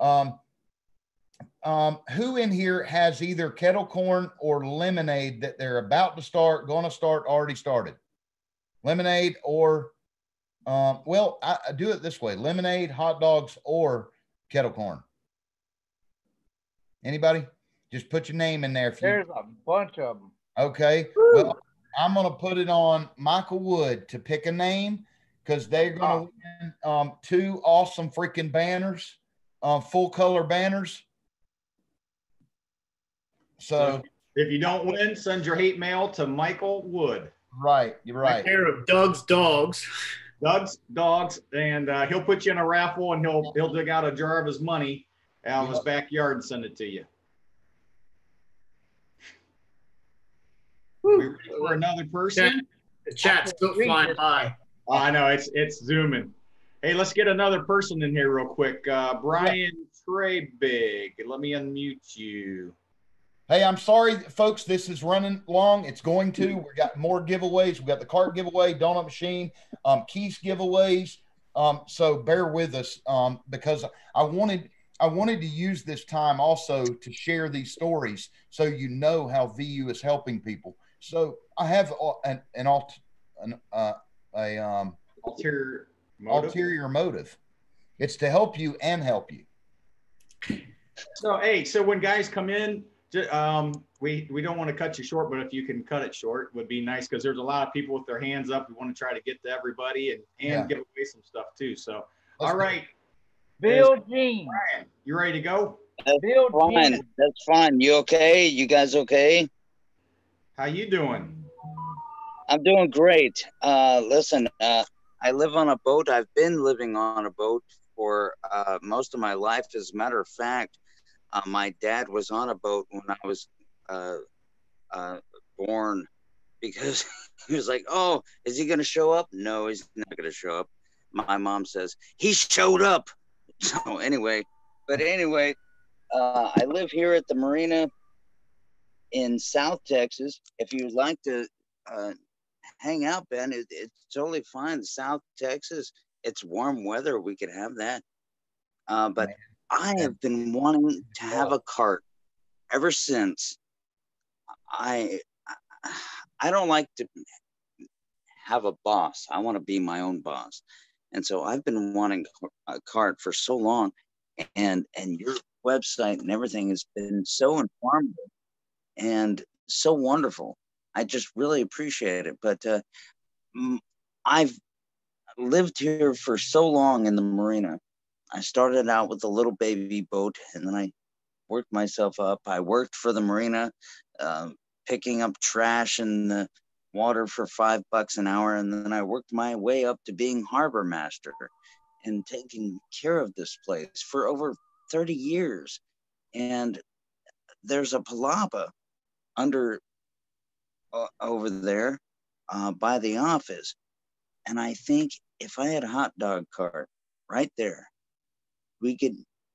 Who in here has either kettle corn or lemonade that they're about to start, going to start, already started? Lemonade or, well, I do it this way: lemonade, hot dogs, or kettle corn. Anybody? Just put your name in there. There's a bunch of them. Okay. Woo. Well, I'm going to put it on Michael Wood to pick a name because they're going to win 2 awesome freaking banners, full color banners. So if you don't win, send your hate mail to Michael Wood. Right. You're right. A pair of Doug's dogs. Doug's dogs. And he'll put you in a raffle and he'll dig out a jar of his money out of his backyard and send it to you. We ready for another person? The chat's still flying by. I know it's zooming. Hey, let's get another person in here real quick. Brian Trebig. Let me unmute you. Hey, I'm sorry, folks. This is running long. It's going to. We got more giveaways. We got the cart giveaway, donut machine, Keith's giveaways. So bear with us because I wanted to use this time also to share these stories so you know how VU is helping people. So I have ulterior motive. It's to help you and help you. So, hey, so when guys come in, we don't want to cut you short, but if you can cut it short, would be nice, because there's a lot of people with their hands up. We want to try to get to everybody and give away some stuff too. So, all right. Bill Jean. Brian, you ready to go? Bill Fine. Jean. That's fine. You okay? You guys okay? How you doing? I'm doing great. Listen, I live on a boat. I've been living on a boat for most of my life. As a matter of fact, my dad was on a boat when I was born, because he was like, oh, is he going to show up? No, he's not going to show up. My mom says, he showed up. So anyway, I live here at the marina in South Texas. If you'd like to hang out, Ben, it's totally fine. South Texas, it's warm weather. We could have that. But I have been wanting to have a cart ever since. I don't like to have a boss. I want to be my own boss. And so I've been wanting a cart for so long, and your website and everything has been so informative and so wonderful. I just really appreciate it. But I've lived here for so long in the marina. I started out with a little baby boat, and then I worked myself up. I worked for the marina, picking up trash in the water for $5 an hour. And then I worked my way up to being harbor master and taking care of this place for over 30 years. And there's a palapa over there by the office. And I think if I had a hot dog cart right there, we could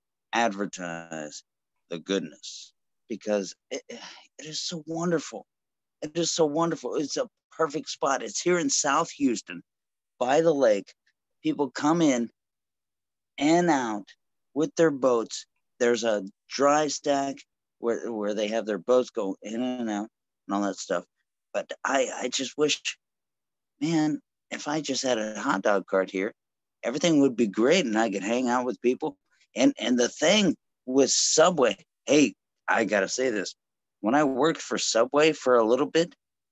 advertise the goodness, because it is so wonderful. It is so wonderful. It's a perfect spot. It's here in South Houston by the lake. People come in and out with their boats. There's a dry stack where they have their boats go in and out and all that stuff. But I just wish, man, if I just had a hot dog cart here, everything would be great and I could hang out with people. And the thing with Subway, hey, I got to say this. When I worked for Subway for a little bit,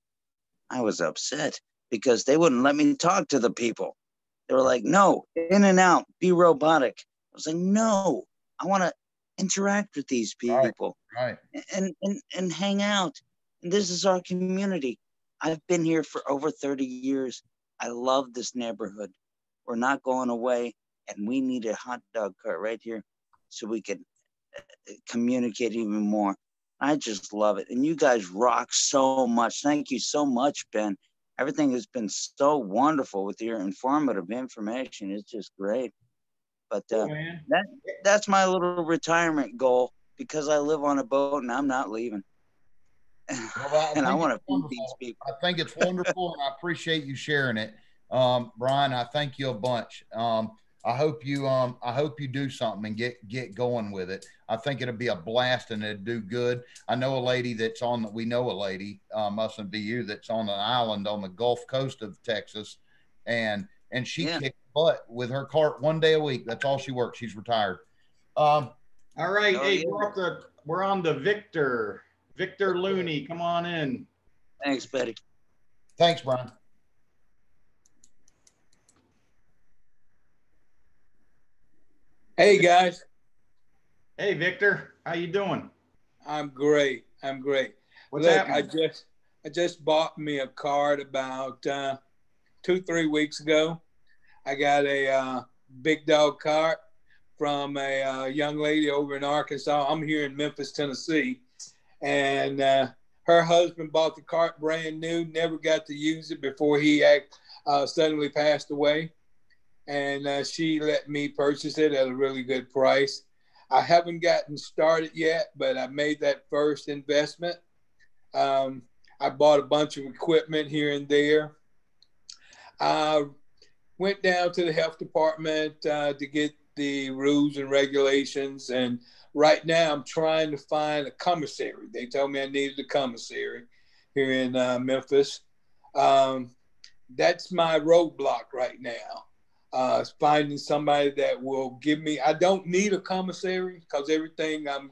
I was upset because they wouldn't let me talk to the people. They were like, no, in and out, be robotic. I was like, no, I want to interact with these people, right. And hang out. And this is our community. I've been here for over 30 years. I love this neighborhood. We're not going away, and we need a hot dog cart right here so we can communicate even more. I just love it. And you guys rock so much. Thank you so much, Ben. Everything has been so wonderful with your informative information. It's just great. But that's my little retirement goal, because I live on a boat and I'm not leaving. Well, and I want to feed these people. I think it's wonderful, and I appreciate you sharing it. Brian, I thank you a bunch. I hope you do something and get going with it. I think it'll be a blast and it'll do good. I know a lady we know a lady, mustn't be you, that's on an island on the Gulf Coast of Texas, and she kicked butt with her cart 1 day a week. That's all she works. She's retired. All right. Hey, we're on to Victor Looney. Come on in. Thanks, Betty. Thanks, Brian. Hey guys. Hey Victor, how you doing? I'm great. What's Look, happening? I just bought me a cart about 2-3 weeks ago. I got a big dog cart from a young lady over in Arkansas. I'm here in Memphis, Tennessee, and her husband bought the cart brand new. Never got to use it before he suddenly passed away. And she let me purchase it at a really good price. I haven't gotten started yet, but I made that first investment. I bought a bunch of equipment here and there. I went down to the health department to get the rules and regulations. And right now I'm trying to find a commissary. They told me I needed a commissary. here in Memphis. That's my roadblock right now. Finding somebody that will give me. I don't need a commissary because everything I'm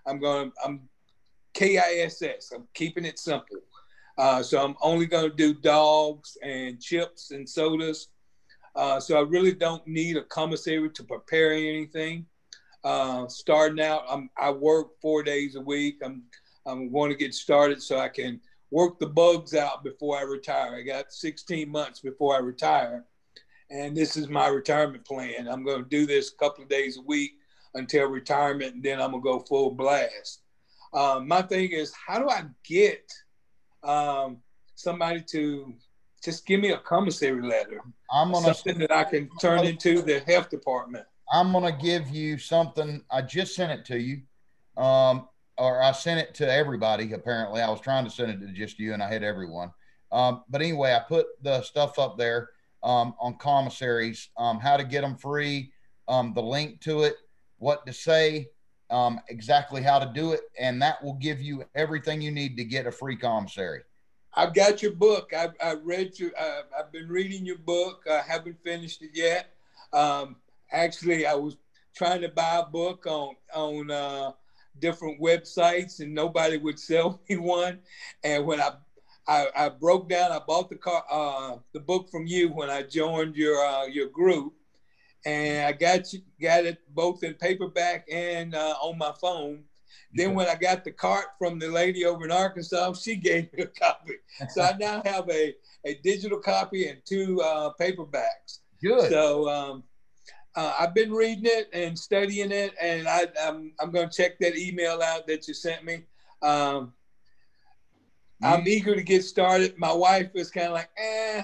KISS. I'm keeping it simple. So I'm only going to do dogs and chips and sodas. So I really don't need a commissary to prepare anything. Starting out, I work 4 days a week. I'm going to get started so I can work the bugs out before I retire. I got 16 months before I retire. And this is my retirement plan. I'm going to do this a couple of days a week until retirement, and then I'm going to go full blast. My thing is, how do I get somebody to just give me a commissary letter? Something that I can turn into the health department. I'm going to give you something. I just sent it to you. Or I sent it to everybody. Apparently I was trying to send it to just you and I hit everyone. But anyway, I put the stuff up there on commissaries, how to get them free, the link to it, what to say, exactly how to do it. And that will give you everything you need to get a free commissary. I've got your book. I've read your, I've been reading your book. I haven't finished it yet. Actually, I was trying to buy a book on different websites and nobody would sell me one. And when I broke down, I bought the book from you when I joined your group, and I got it both in paperback and on my phone. Then when I got the cart from the lady over in Arkansas, she gave me a copy. So I now have a digital copy and 2 paperbacks. Good. So I've been reading it and studying it, and I'm going to check that email out that you sent me. I'm eager to get started. My wife is kind of like,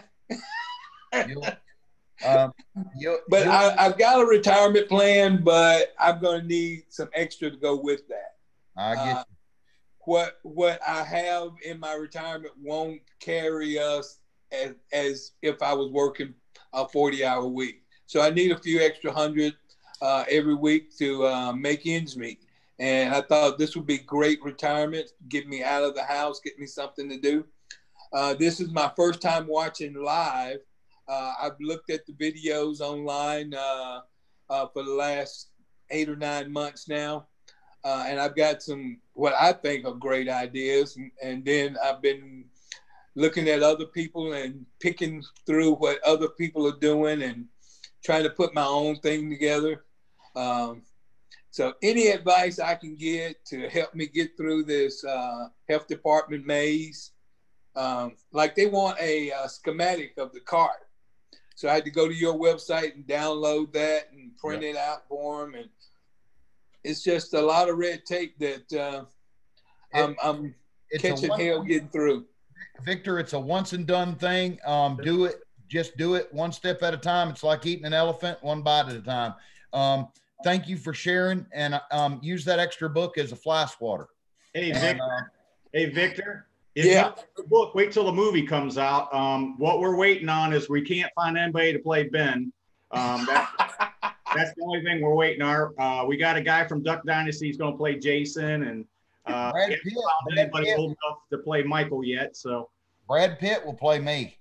but I've got a retirement plan, but I'm going to need some extra to go with that. I get you. What I have in my retirement won't carry us as if I was working a 40-hour week. So I need a few extra hundred every week to make ends meet. And I thought this would be great retirement, get me out of the house, get me something to do. This is my first time watching live. I've looked at the videos online for the last 8 or 9 months now. And I've got some, what I think are great ideas. And then I've been looking at other people and picking through what other people are doing and trying to put my own thing together. So any advice I can get to help me get through this health department maze, like they want a schematic of the cart. So I had to go to your website and download that and print it out for them. And it's just a lot of red tape that I'm catching hell getting through. Victor, it's a once and done thing. Do it. Just do it one step at a time. It's like eating an elephant, one bite at a time. Thank you for sharing, and use that extra book as a fly swatter. Hey, Victor. If you like the book, wait till the movie comes out. What we're waiting on is we can't find anybody to play Ben. That's the only thing we're waiting on. We got a guy from Duck Dynasty. He's going to play Jason, and Brad haven't found anybody old enough to play Michael yet. So Brad Pitt will play me.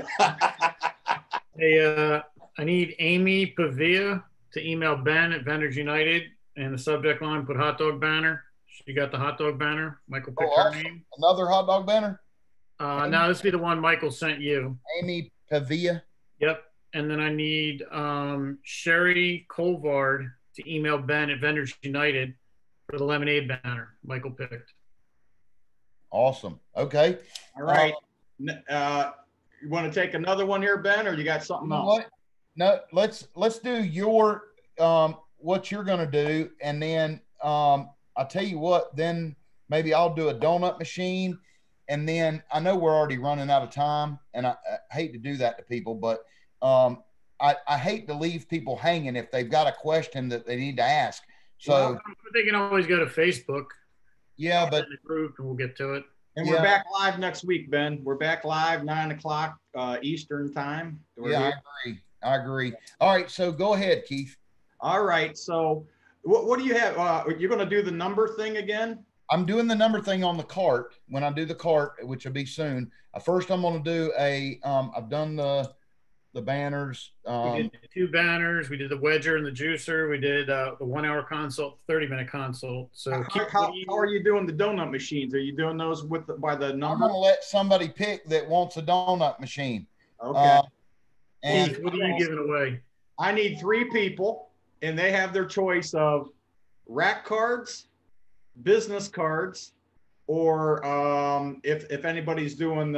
Hey, I need Amy Pavia to email Ben at Vendors United, and the subject line put hot dog banner. She got the hot dog banner. Michael picked her name. Another hot dog banner? No, this will be the one Michael sent you. Amy Pavia. Yep. And then I need Sherry Colvard to email Ben at Vendors United for the lemonade banner Michael picked. Awesome. Okay. All right. You want to take another one here, Ben, or you got something else? What? No, let's do your what you're going to do, and then I'll tell you what. Then maybe I'll do a donut machine, and then I know we're already running out of time, and I hate to do that to people, but I hate to leave people hanging if they've got a question that they need to ask. So well, they can always go to Facebook. Yeah, but in the group, and we'll get to it. And we're back live next week, Ben. We're back live 9 o'clock Eastern time. I agree. All right, so go ahead, Keith. All right, so what do you have? You're going to do the number thing again? I'm doing the number thing on the cart. When I do the cart, which will be soon, first I'm going to do I've done the banners. We did 2 banners. We did the wedger and the juicer. We did the 1 hour consult, 30-minute consult. So how are you doing the donut machines? Are you doing those by the number? I'm going to let somebody pick that wants a donut machine. Okay. And what are you giving away? I need 3 people, and they have their choice of rack cards, business cards, or if anybody's doing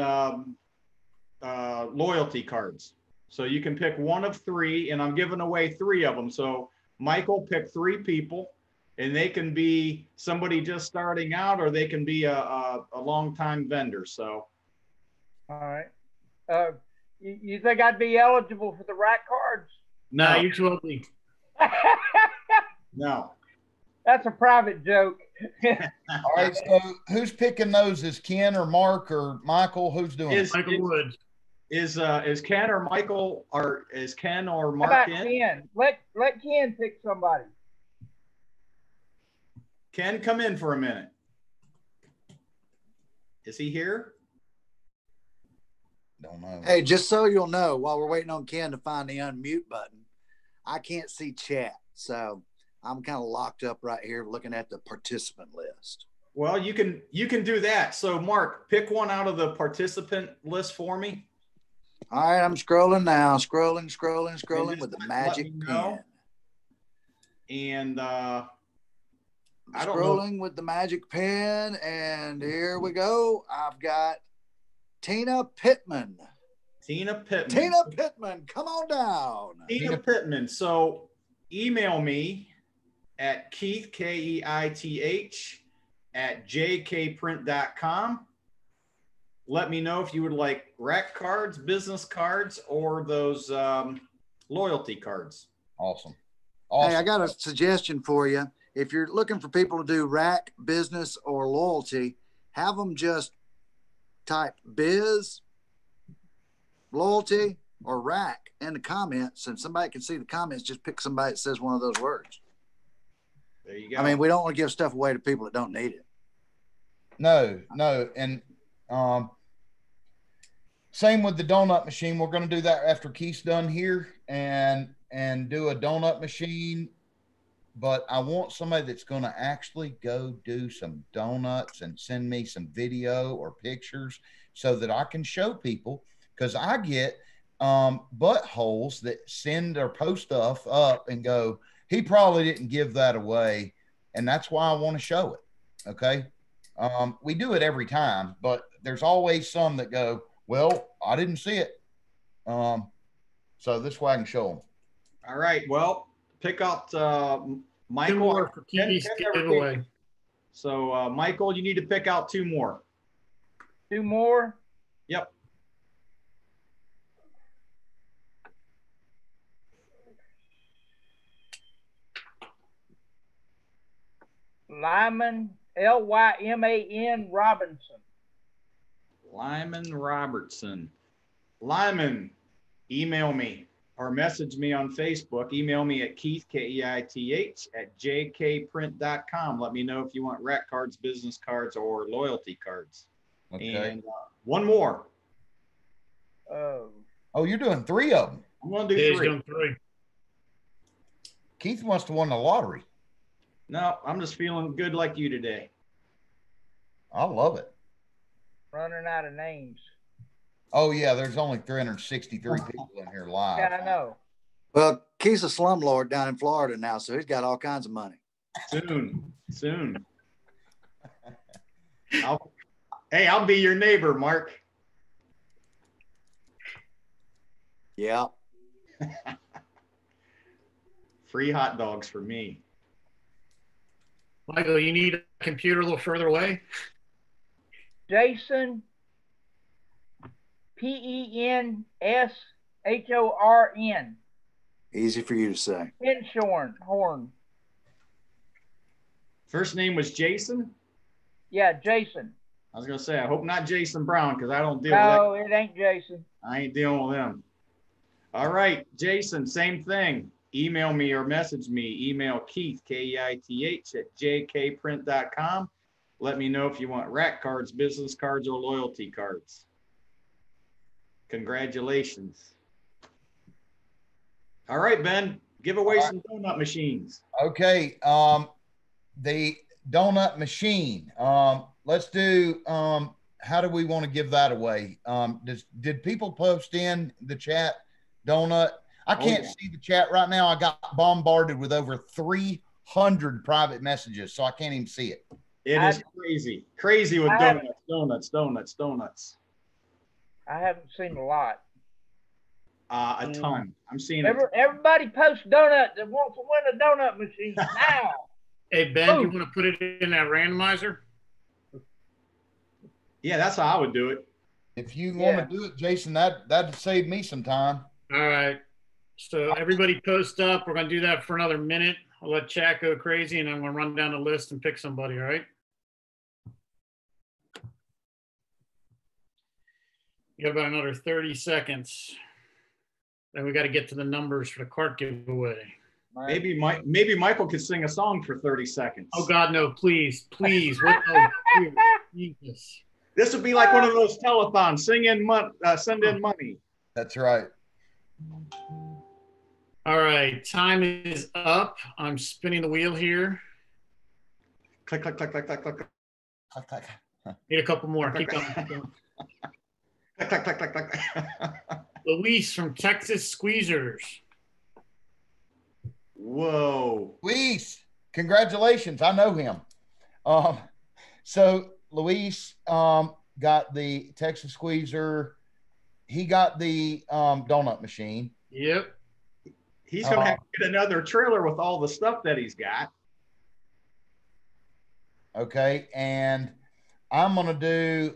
loyalty cards. So you can pick one of 3, and I'm giving away 3 of them. So Michael, pick 3 people, and they can be somebody just starting out, or they can be a long-time vendor. So. All right. You think I'd be eligible for the rack cards? No, you will be. No. That's a private joke. All right. So who's picking those? Is Ken or Mark or Michael? Who's doing it? Michael Woods. Is Ken or Michael, or is Ken or Mark How in? about Ken? Let Ken pick somebody. Ken, come in for a minute. Is he here? Don't know. Hey, just so you'll know, while we're waiting on Ken to find the unmute button, I can't see chat. So I'm kind of locked up right here looking at the participant list. Well, you can do that. So Mark, pick one out of the participant list for me. All right, I'm scrolling now, scrolling with the magic pen. And I don't scrolling know. with the magic pen, and here we go. I've got Tina Pittman. Tina Pittman. Tina Pittman, come on down. Tina Pittman. So email me at Keith, Keith, at jkprint.com. Let me know if you would like rack cards, business cards, or those loyalty cards. Awesome. Hey, I got a suggestion for you. If you're looking for people to do rack, business, or loyalty, have them just type biz, loyalty, or rack in the comments, and somebody can see the comments. Just pick somebody that says one of those words. There you go. I mean, we don't want to give stuff away to people that don't need it. No. And same with the donut machine. We're going to do that after Keith's done here and do a donut machine. But I want somebody that's going to actually go do some donuts and send me some video or pictures so that I can show people, because I get buttholes that send or post stuff up and go, he probably didn't give that away. And that's why I want to show it. Okay. We do it every time, but there's always some that go, well, I didn't see it. So this way I can show them. All right. Well, pick out Michael. Giveaway. So Michael, you need to pick out 2 more. 2 more? Yep. Lyman, Lyman Robinson. Lyman Robertson. Lyman, email me or message me on Facebook. Email me at Keith, Keith, at jkprint.com. Let me know if you want rack cards, business cards, or loyalty cards. Okay. And one more. Oh, you're doing 3 of them. I'm going to do 3. Doing 3. Keith must have won the lottery. No, I'm just feeling good like you today. I love it. Running out of names. Oh, yeah. There's only 363 people in here live. Yeah, I know. Well, Keith's a slumlord down in Florida now, so he's got all kinds of money. Soon. I'll be your neighbor, Mark. Yeah. Free hot dogs for me. Michael, you need a computer a little further away? Jason, Penshorn. Easy for you to say. Horn. First name was Jason? Yeah, Jason. I was going to say, I hope not Jason Brown, because I don't deal with No, it ain't Jason. I ain't dealing with him. All right, Jason, same thing. Email me or message me. Email Keith, Keith, at jkprint.com. Let me know if you want rack cards, business cards, or loyalty cards. Congratulations. All right, Ben, give away some donut machines. Okay. The donut machine. Let's do, how do we want to give that away? Did people post in the chat donut? I can't see the chat right now. I got bombarded with over 300 private messages, so I can't even see it. It is crazy with donuts. I haven't seen a lot. A ton. I'm seeing Everybody post donuts that wants to win a donut machine now. Hey, Ben, do you want to put it in that randomizer? Yeah, that's how I would do it. If you want to do it, Jason, that'd save me some time. All right. So everybody post up. We're going to do that for another minute. I'll let chat go crazy, and I'm going to run down the list and pick somebody, all right? You got about another 30 seconds. Then we got to get to the numbers for the cart giveaway. Maybe Michael could sing a song for 30 seconds. Oh God, no! Please. What? Oh, Jesus. This would be like one of those telethons. Send in money. That's right. All right, time is up. I'm spinning the wheel here. Click, click, click, click, click, click. Click, click. Need a couple more. Keep going. Click, click, click, click, click. Luis from Texas Squeezers. Whoa. Luis, congratulations. I know him. So Luis got the Texas Squeezer. He got the donut machine. Yep. He's going to have to get another trailer with all the stuff that he's got. Okay. And I'm going to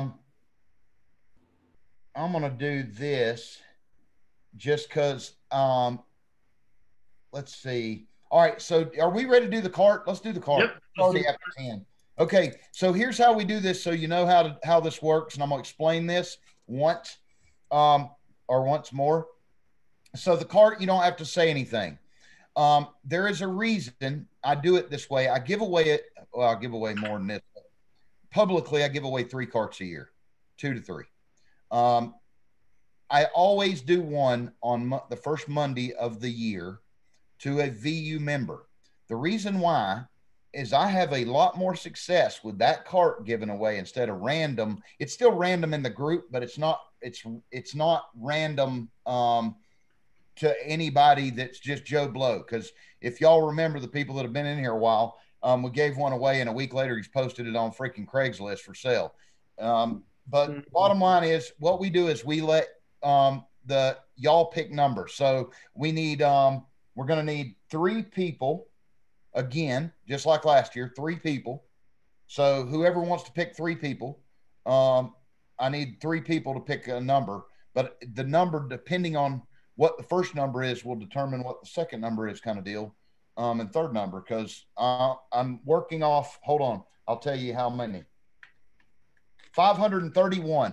do this just because, let's see. All right. So are we ready to do the cart? Let's do the cart. Yep. It's already after 10. Okay. So here's how we do this. So you know how this works. And I'm going to explain this once more. So the cart, you don't have to say anything. There is a reason I do it this way. I give away it. Well, I'll give away more than this. Publicly, I give away 3 carts a year, 2 to 3. I always do one on the first Monday of the year to a VU member. The reason why is I have a lot more success with that cart given away instead of random. It's still random in the group, but it's not random to anybody that's just Joe Blow. Because if y'all remember the people that have been in here a while, we gave one away and a week later he's posted it on freaking Craigslist for sale. But bottom line is what we do is we let y'all pick numbers. So we need, we're going to need 3 people again, just like last year, 3 people. So whoever wants to pick 3 people, I need 3 people to pick a number, but the number, depending on what the first number is, will determine what the second number is, kind of deal. And third number, because I'm working off, hold on, I'll tell you how many. 531.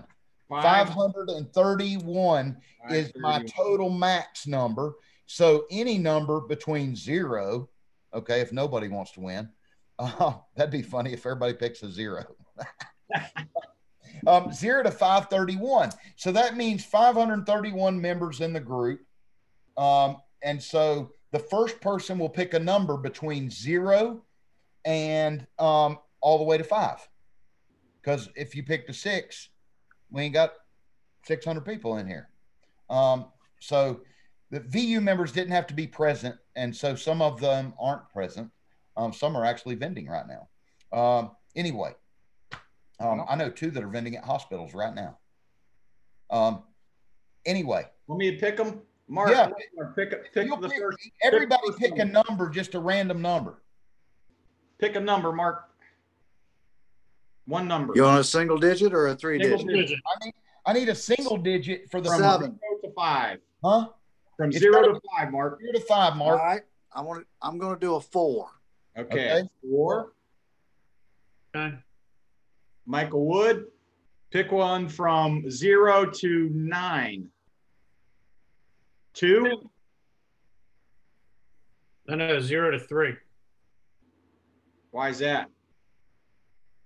531 is my total max number. So any number between 0, okay, if nobody wants to win, that'd be funny if everybody picks a 0. 0 to 531. So that means 531 members in the group. And so the first person will pick a number between 0 and all the way to 5. Because if you picked a 6, we ain't got 600 people in here. So the VU members didn't have to be present. And so some of them aren't present. Some are actually vending right now. Anyway, I know 2 that are vending at hospitals right now. Anyway. Want me to pick them? Mark, yeah. Pick the first. Everybody pick a number, just a random number. Pick a number, Mark. One number. You want a single digit or a 3 digit? I need a single digit for the 7. 0 to 5. Huh? From 0 to 5, Mark. 0 to 5, Mark. All right. I'm going to do a 4. Okay. 4. Okay. Michael Wood, pick one from 0 to 9. 2. No, 0 to 3. Why is that?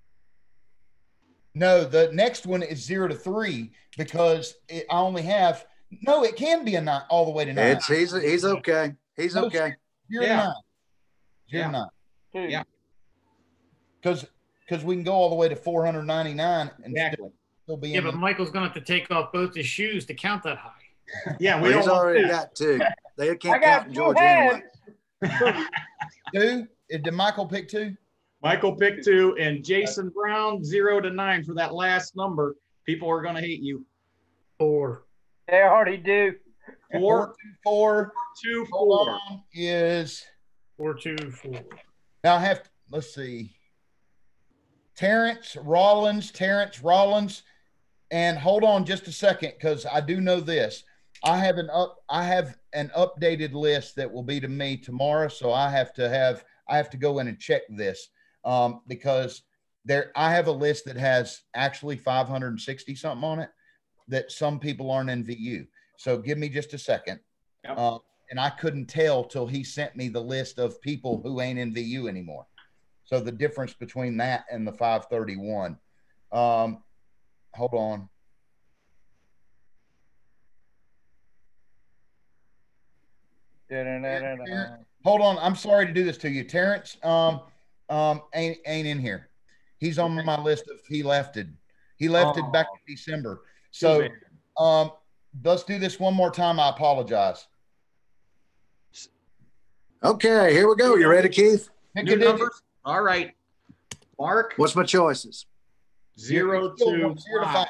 No, the next one is 0 to 3 because I only have. No, it can be a 9 all the way to 9. He's okay. He's No, okay. 0 to 9. 0 to 9. Yeah. Because we can go all the way to 499 and still be Yeah, in but Michael's gonna have to take off both his shoes to count that high. Yeah, He's already got 2. They I can't got count in 2 Georgia hands. anyway. 2. Did Michael pick 2? Michael picked 2, and Jason Brown 0 to 9 for that last number. People are gonna hate you. 4. They already do. 4 4 2 Hold 4 on, is 4 2 4. now I have to, let's see. Terrence Rollins, and hold on just a second because I do know this. I have an updated list that will be to me tomorrow, so I have to go in and check this because I have a list that has actually 560 something on it that some people aren't in VU. So give me just a second. Yep. And I couldn't tell till he sent me the list of people who ain't in VU anymore. So the difference between that and the 531. Hold on. Hold on. I'm sorry to do this to you. Terrence ain't in here. He's on my list of he lefted. He lefted back in December. So let's do this one more time. I apologize. Okay, here we go. You ready, Keith? New numbers. All right. Mark. What's my choices? 0 to 5.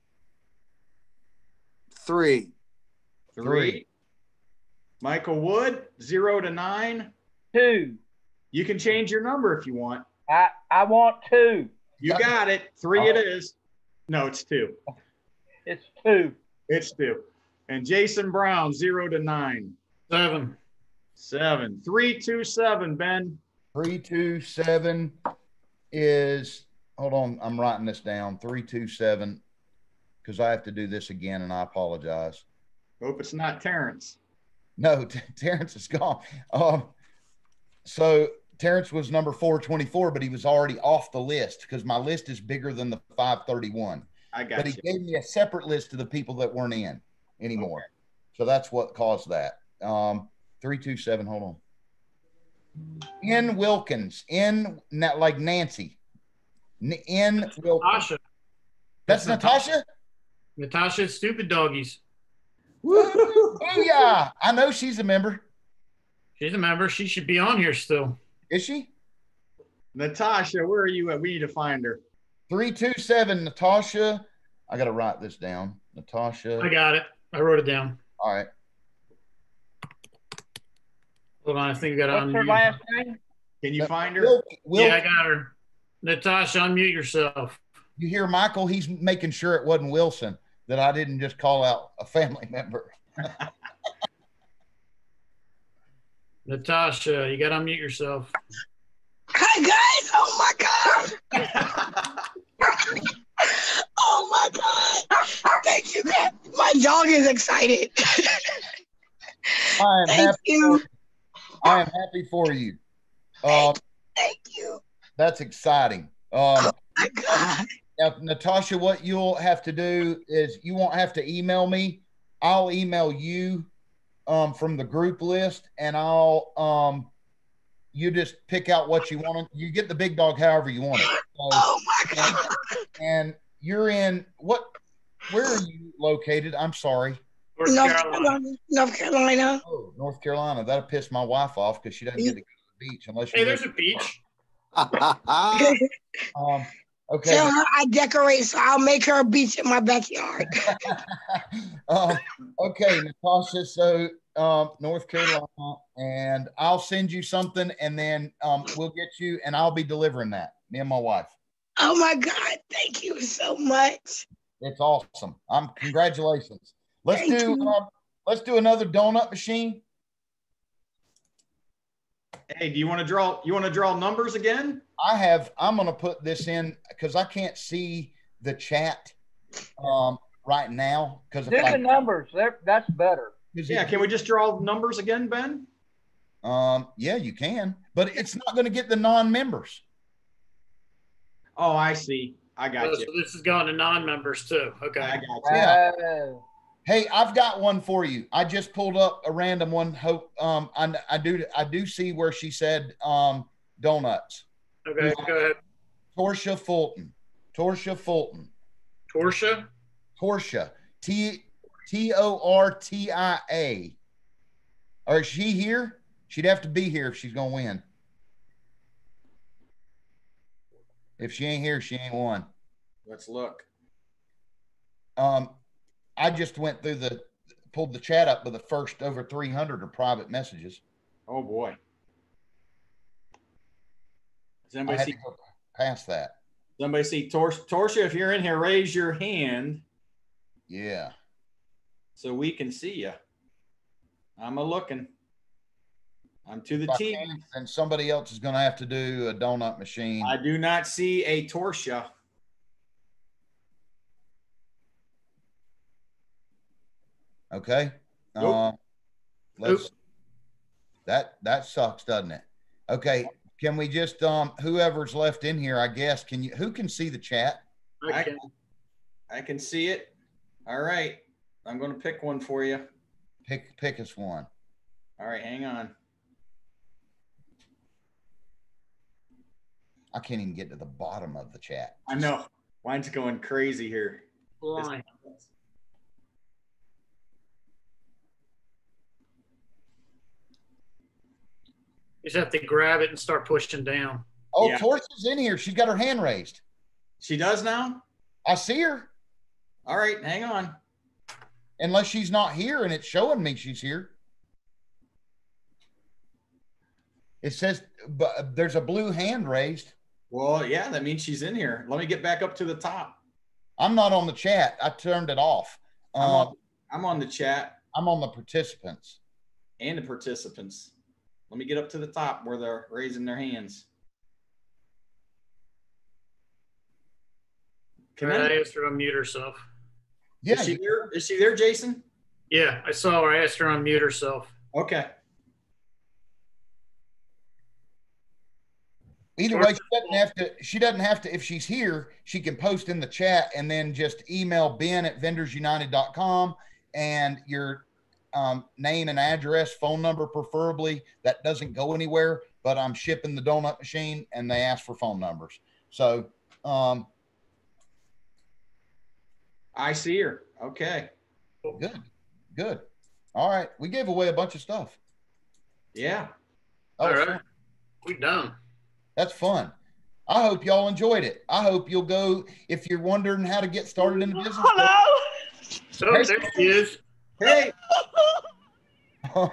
3. 3. Michael Wood 0 to 9. 2. You can change your number if you want. I want 2. You got it. 3 it is. No, it's 2. It's 2. It's 2. And Jason Brown 0 to 9. 7. 7. 3 2 7. Ben. 327 is, hold on, I'm writing this down. 327 because I have to do this again and I apologize. Hope it's not Terrence. No, Terrence is gone. So Terrence was number 424, but he was already off the list because my list is bigger than the 531. I got But he gave me a separate list of the people that weren't in anymore. Okay. So that's what caused that. 327, hold on. N. Wilkins, like Nancy. N. Wilkins. Natasha. That's Natasha? Natasha Stupid Doggies. Woo! Yeah, I know she's a member. She's a member. She should be on here still. Is she? Natasha, where are you at? We need to find her. 327, Natasha. I got to write this down. Natasha. I got it. I wrote it down. All right. Hold on. I think you got to unmute. What's her last name? Can you find her? Yeah, I got her. Natasha, unmute yourself. You hear Michael? He's making sure it wasn't Wilson, that I didn't just call out a family member. Natasha, you got to unmute yourself. Hi, guys. Oh, my God. Oh, my God. Thank you, man. My dog is excited. Thank you. I am happy for you. Thank you. That's exciting. Oh, my God. Now, Natasha, what you'll have to do is you won't have to email me. I'll email you from the group list, and I'll you just pick out what you want. You get the big dog however you want it. So, oh my God! And you're in what? Where are you located? I'm sorry. North Carolina. Oh, North Carolina. That'll piss my wife off because she doesn't get to go to the beach unless. Hey, there's a beach. Okay. Tell her I decorate, so I'll make her a beach in my backyard. Okay, Natasha. So North Carolina, and I'll send you something, and then we'll get you, and I'll be delivering that. Me and my wife. Oh my God! Thank you so much. It's awesome. Congratulations. Let's do another donut machine. Hey, do you want to draw? You want to draw numbers again? I'm going to put this in because I can't see the chat right now. Because do the numbers. That's better. Yeah. Can we just draw numbers again, Ben? Yeah, you can, but it's not going to get the non-members. Oh, I see. I got you. So this is going to non-members too. Okay. I got you. Yeah. Oh. Hey, I've got one for you. I just pulled up a random one. Hope I do see where she said donuts. Okay, go ahead. Torsia Fulton. Torsia. Tortia. Or is she here? She'd have to be here if she's gonna win. If she ain't here, she ain't won. Let's look. I just went through pulled the chat up with the first over 300 of private messages. Oh boy. Does I anybody had see to go past that. somebody see Torsia? If you're in here, raise your hand Yeah. so we can see you. I'm a looking. I'm to the If I T. can't, then somebody else is going to have to do a donut machine. I do not see a Torsia. Okay. Nope. Let's. That sucks, doesn't it? Okay. Can we just whoever's left in here? I guess who can see the chat? I can see it. All right. I'm going to pick one for you. Pick us one. All right, hang on. I can't even get to the bottom of the chat. I know. Mine's going crazy here. Blind. You just have to grab it and start pushing down. Oh, Yeah. Torsia's in here. She's got her hand raised. She does now? I see her. All right, hang on. Unless she's not here and it's showing me she's here. It says, but there's a blue hand raised. Well, yeah, that means she's in here. Let me get back up to the top. I'm not on the chat. I turned it off. I'm on the chat. I'm on the participants. And the participants. Let me get up to the top where they're raising their hands. Can I asked her to unmute herself. Yeah. Is she there, Jason? Yeah, I saw her. I asked her to unmute herself. Okay. Either way, she doesn't have to, if she's here, she can post in the chat and then just email ben@vendorsunited.com and your name and address, phone number preferably. That doesn't go anywhere, but I'm shipping the donut machine and they ask for phone numbers. So I see her. Okay. Good. All right. We gave away a bunch of stuff. Yeah. All right. We're done. That's fun. I hope y'all enjoyed it. I hope you'll go, if you're wondering how to get started in the business. Oh, there she is. Hey. Oh,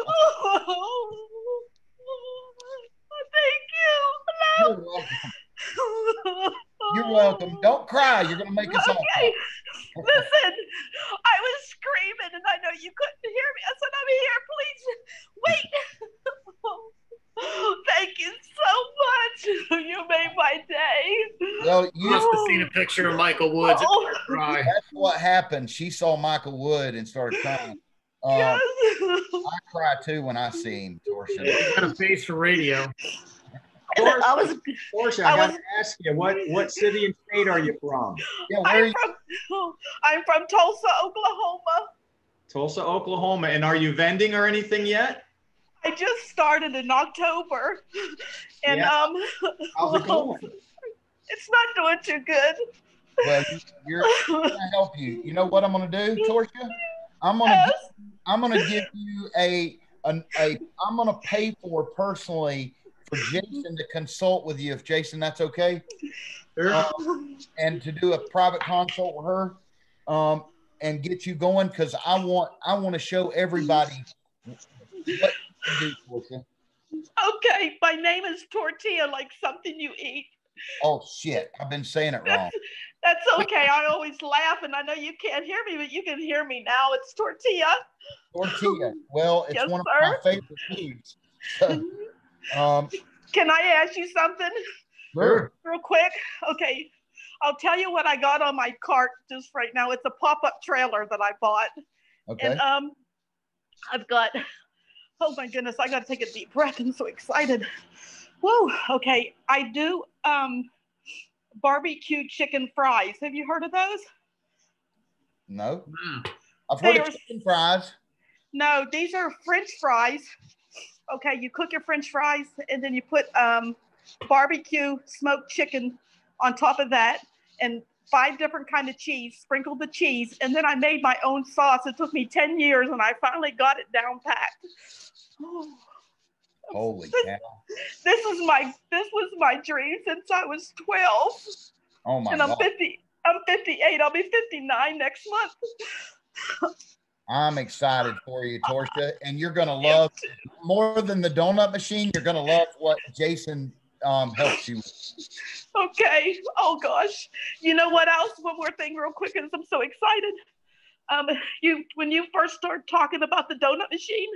thank you. You're welcome. You're welcome. Don't cry. You're going to make us all cry. Listen, I was screaming and I know you couldn't hear me. I said, I'm here. Please wait. Thank you so much. You made my day. Well, You must have seen a picture of Michael Woods. Cry. That's what happened. She saw Michael Wood and started crying. Yes. I cry too when I see him, Torsia. He's got a face for radio. Torsia, I got to ask you, what city and state are you from? Yeah, I'm from Tulsa, Oklahoma. Tulsa, Oklahoma. And are you vending or anything yet? I just started in October, and How's it going? it's not doing too good. Well, I'm gonna help you. You know what I'm gonna do, Torsia? I'm gonna give you I'm gonna pay for personally for Jason to consult with you, if Jason, that's okay. And to do a private consult with her, and get you going, because I want to show everybody what you can do, Torsia. Okay, my name is Tortilla, like something you eat. Oh shit, I've been saying it wrong. That's okay. I always laugh, and I know you can't hear me, but you can hear me now. It's tortilla. Tortilla. Well, it's Yes, one of sir. my favorite foods. Can I ask you something? Sure. Real quick. Okay. I'll tell you what I got on my cart just right now. It's a pop-up trailer that I bought. Okay. And I've got, oh my goodness, I got to take a deep breath. I'm so excited. Whoa. Okay. I do barbecue chicken fries. Have you heard of those? No. I've heard of chicken fries. No, these are French fries. Okay, you cook your French fries and then you put barbecue smoked chicken on top of that and 5 different kind of cheese, sprinkled the cheese, and then I made my own sauce. It took me 10 years and I finally got it down packed. Oh. Holy cow. This was my dream since I was 12. Oh my God. And I'm 58. I'll be 59 next month. I'm excited for you, Torsia, and you're going to love more than the donut machine. You're going to love what Jason helps you with. Okay. Oh gosh. You know what else? One more thing real quick, because I'm so excited. When you first started talking about the donut machine,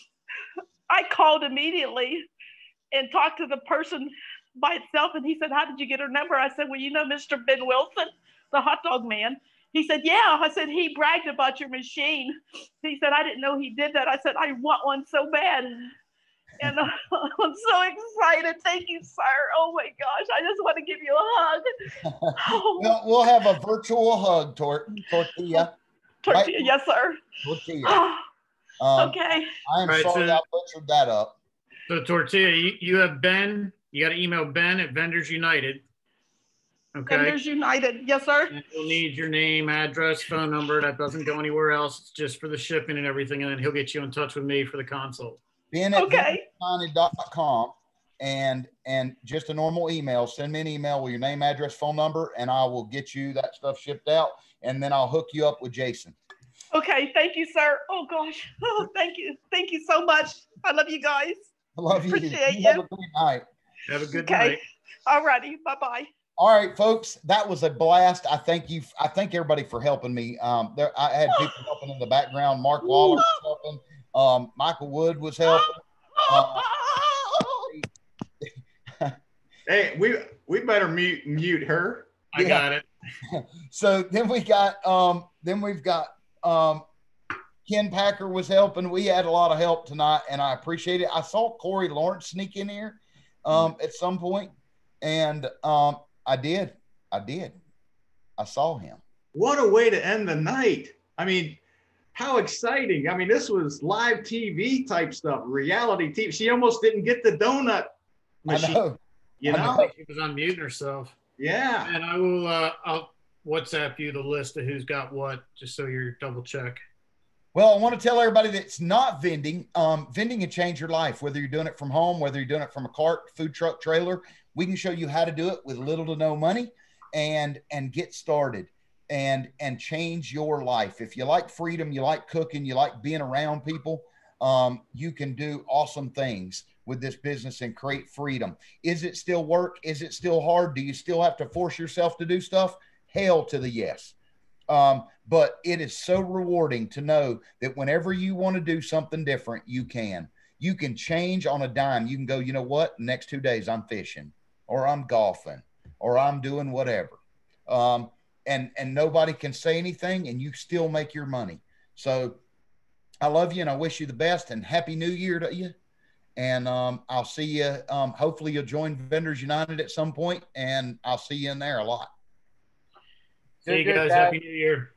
I called immediately and talked to the person by itself, and he said, "How did you get her number?" I said, "Well, you know Mr. Ben Wilson, the hot dog man." He said, "Yeah." I said, "He bragged about your machine." He said, "I didn't know he did that." I said, "I want one so bad." And I'm so excited. Thank you, sir. Oh my gosh. I just want to give you a hug. We'll have a virtual hug, Tortilla. Tortilla, yes, sir. Tortilla. Okay. I'm sorry I butchered that up. So Tortilla, you have Ben. You got to email Ben at Vendors United. Okay. Vendors United. Yes, sir. And he'll need your name, address, phone number. That doesn't go anywhere else. It's just for the shipping and everything. And then he'll get you in touch with me for the consult. Ben at VendorsUnited.com and just a normal email. Send me an email with your name, address, phone number, and I will get you that stuff shipped out. And then I'll hook you up with Jason. Okay. Thank you, sir. Oh gosh. Oh, thank you. Thank you so much. I love you guys. I love you. Appreciate you. Have a great night. Have a good night. All righty. Bye-bye. All right, folks, that was a blast. I thank everybody for helping me. I had people helping in the background. Mark Waller was helping. Michael Wood was helping. Hey, we better mute her. I got it. So then we've got Ken Packer was helping. We had a lot of help tonight, and I appreciate it. I saw Corey Lawrence sneak in here at some point, and I did. I saw him. What a way to end the night. I mean, how exciting. I mean, this was live TV type stuff, reality TV. She almost didn't get the donut machine. I know. You know? She was unmuting herself. Yeah. And I will, I'll WhatsApp you the list of who's got what, just so you're double check. Well, I want to tell everybody that's not vending, vending can change your life, whether you're doing it from home, whether you're doing it from a cart, food truck, trailer. We can show you how to do it with little to no money and get started and change your life. If you like freedom, you like cooking, you like being around people, you can do awesome things with this business and create freedom. Is it still work? Is it still hard? Do you still have to force yourself to do stuff? Hell to the yes. But it is so rewarding to know that whenever you want to do something different, you can change on a dime. You can go, you know what? Next 2 days I'm fishing or I'm golfing or I'm doing whatever. And nobody can say anything and you still make your money. So I love you and I wish you the best and Happy New Year to you. And I'll see you. Hopefully you'll join Vendors United at some point and I'll see you in there a lot. See you guys. Happy New Year.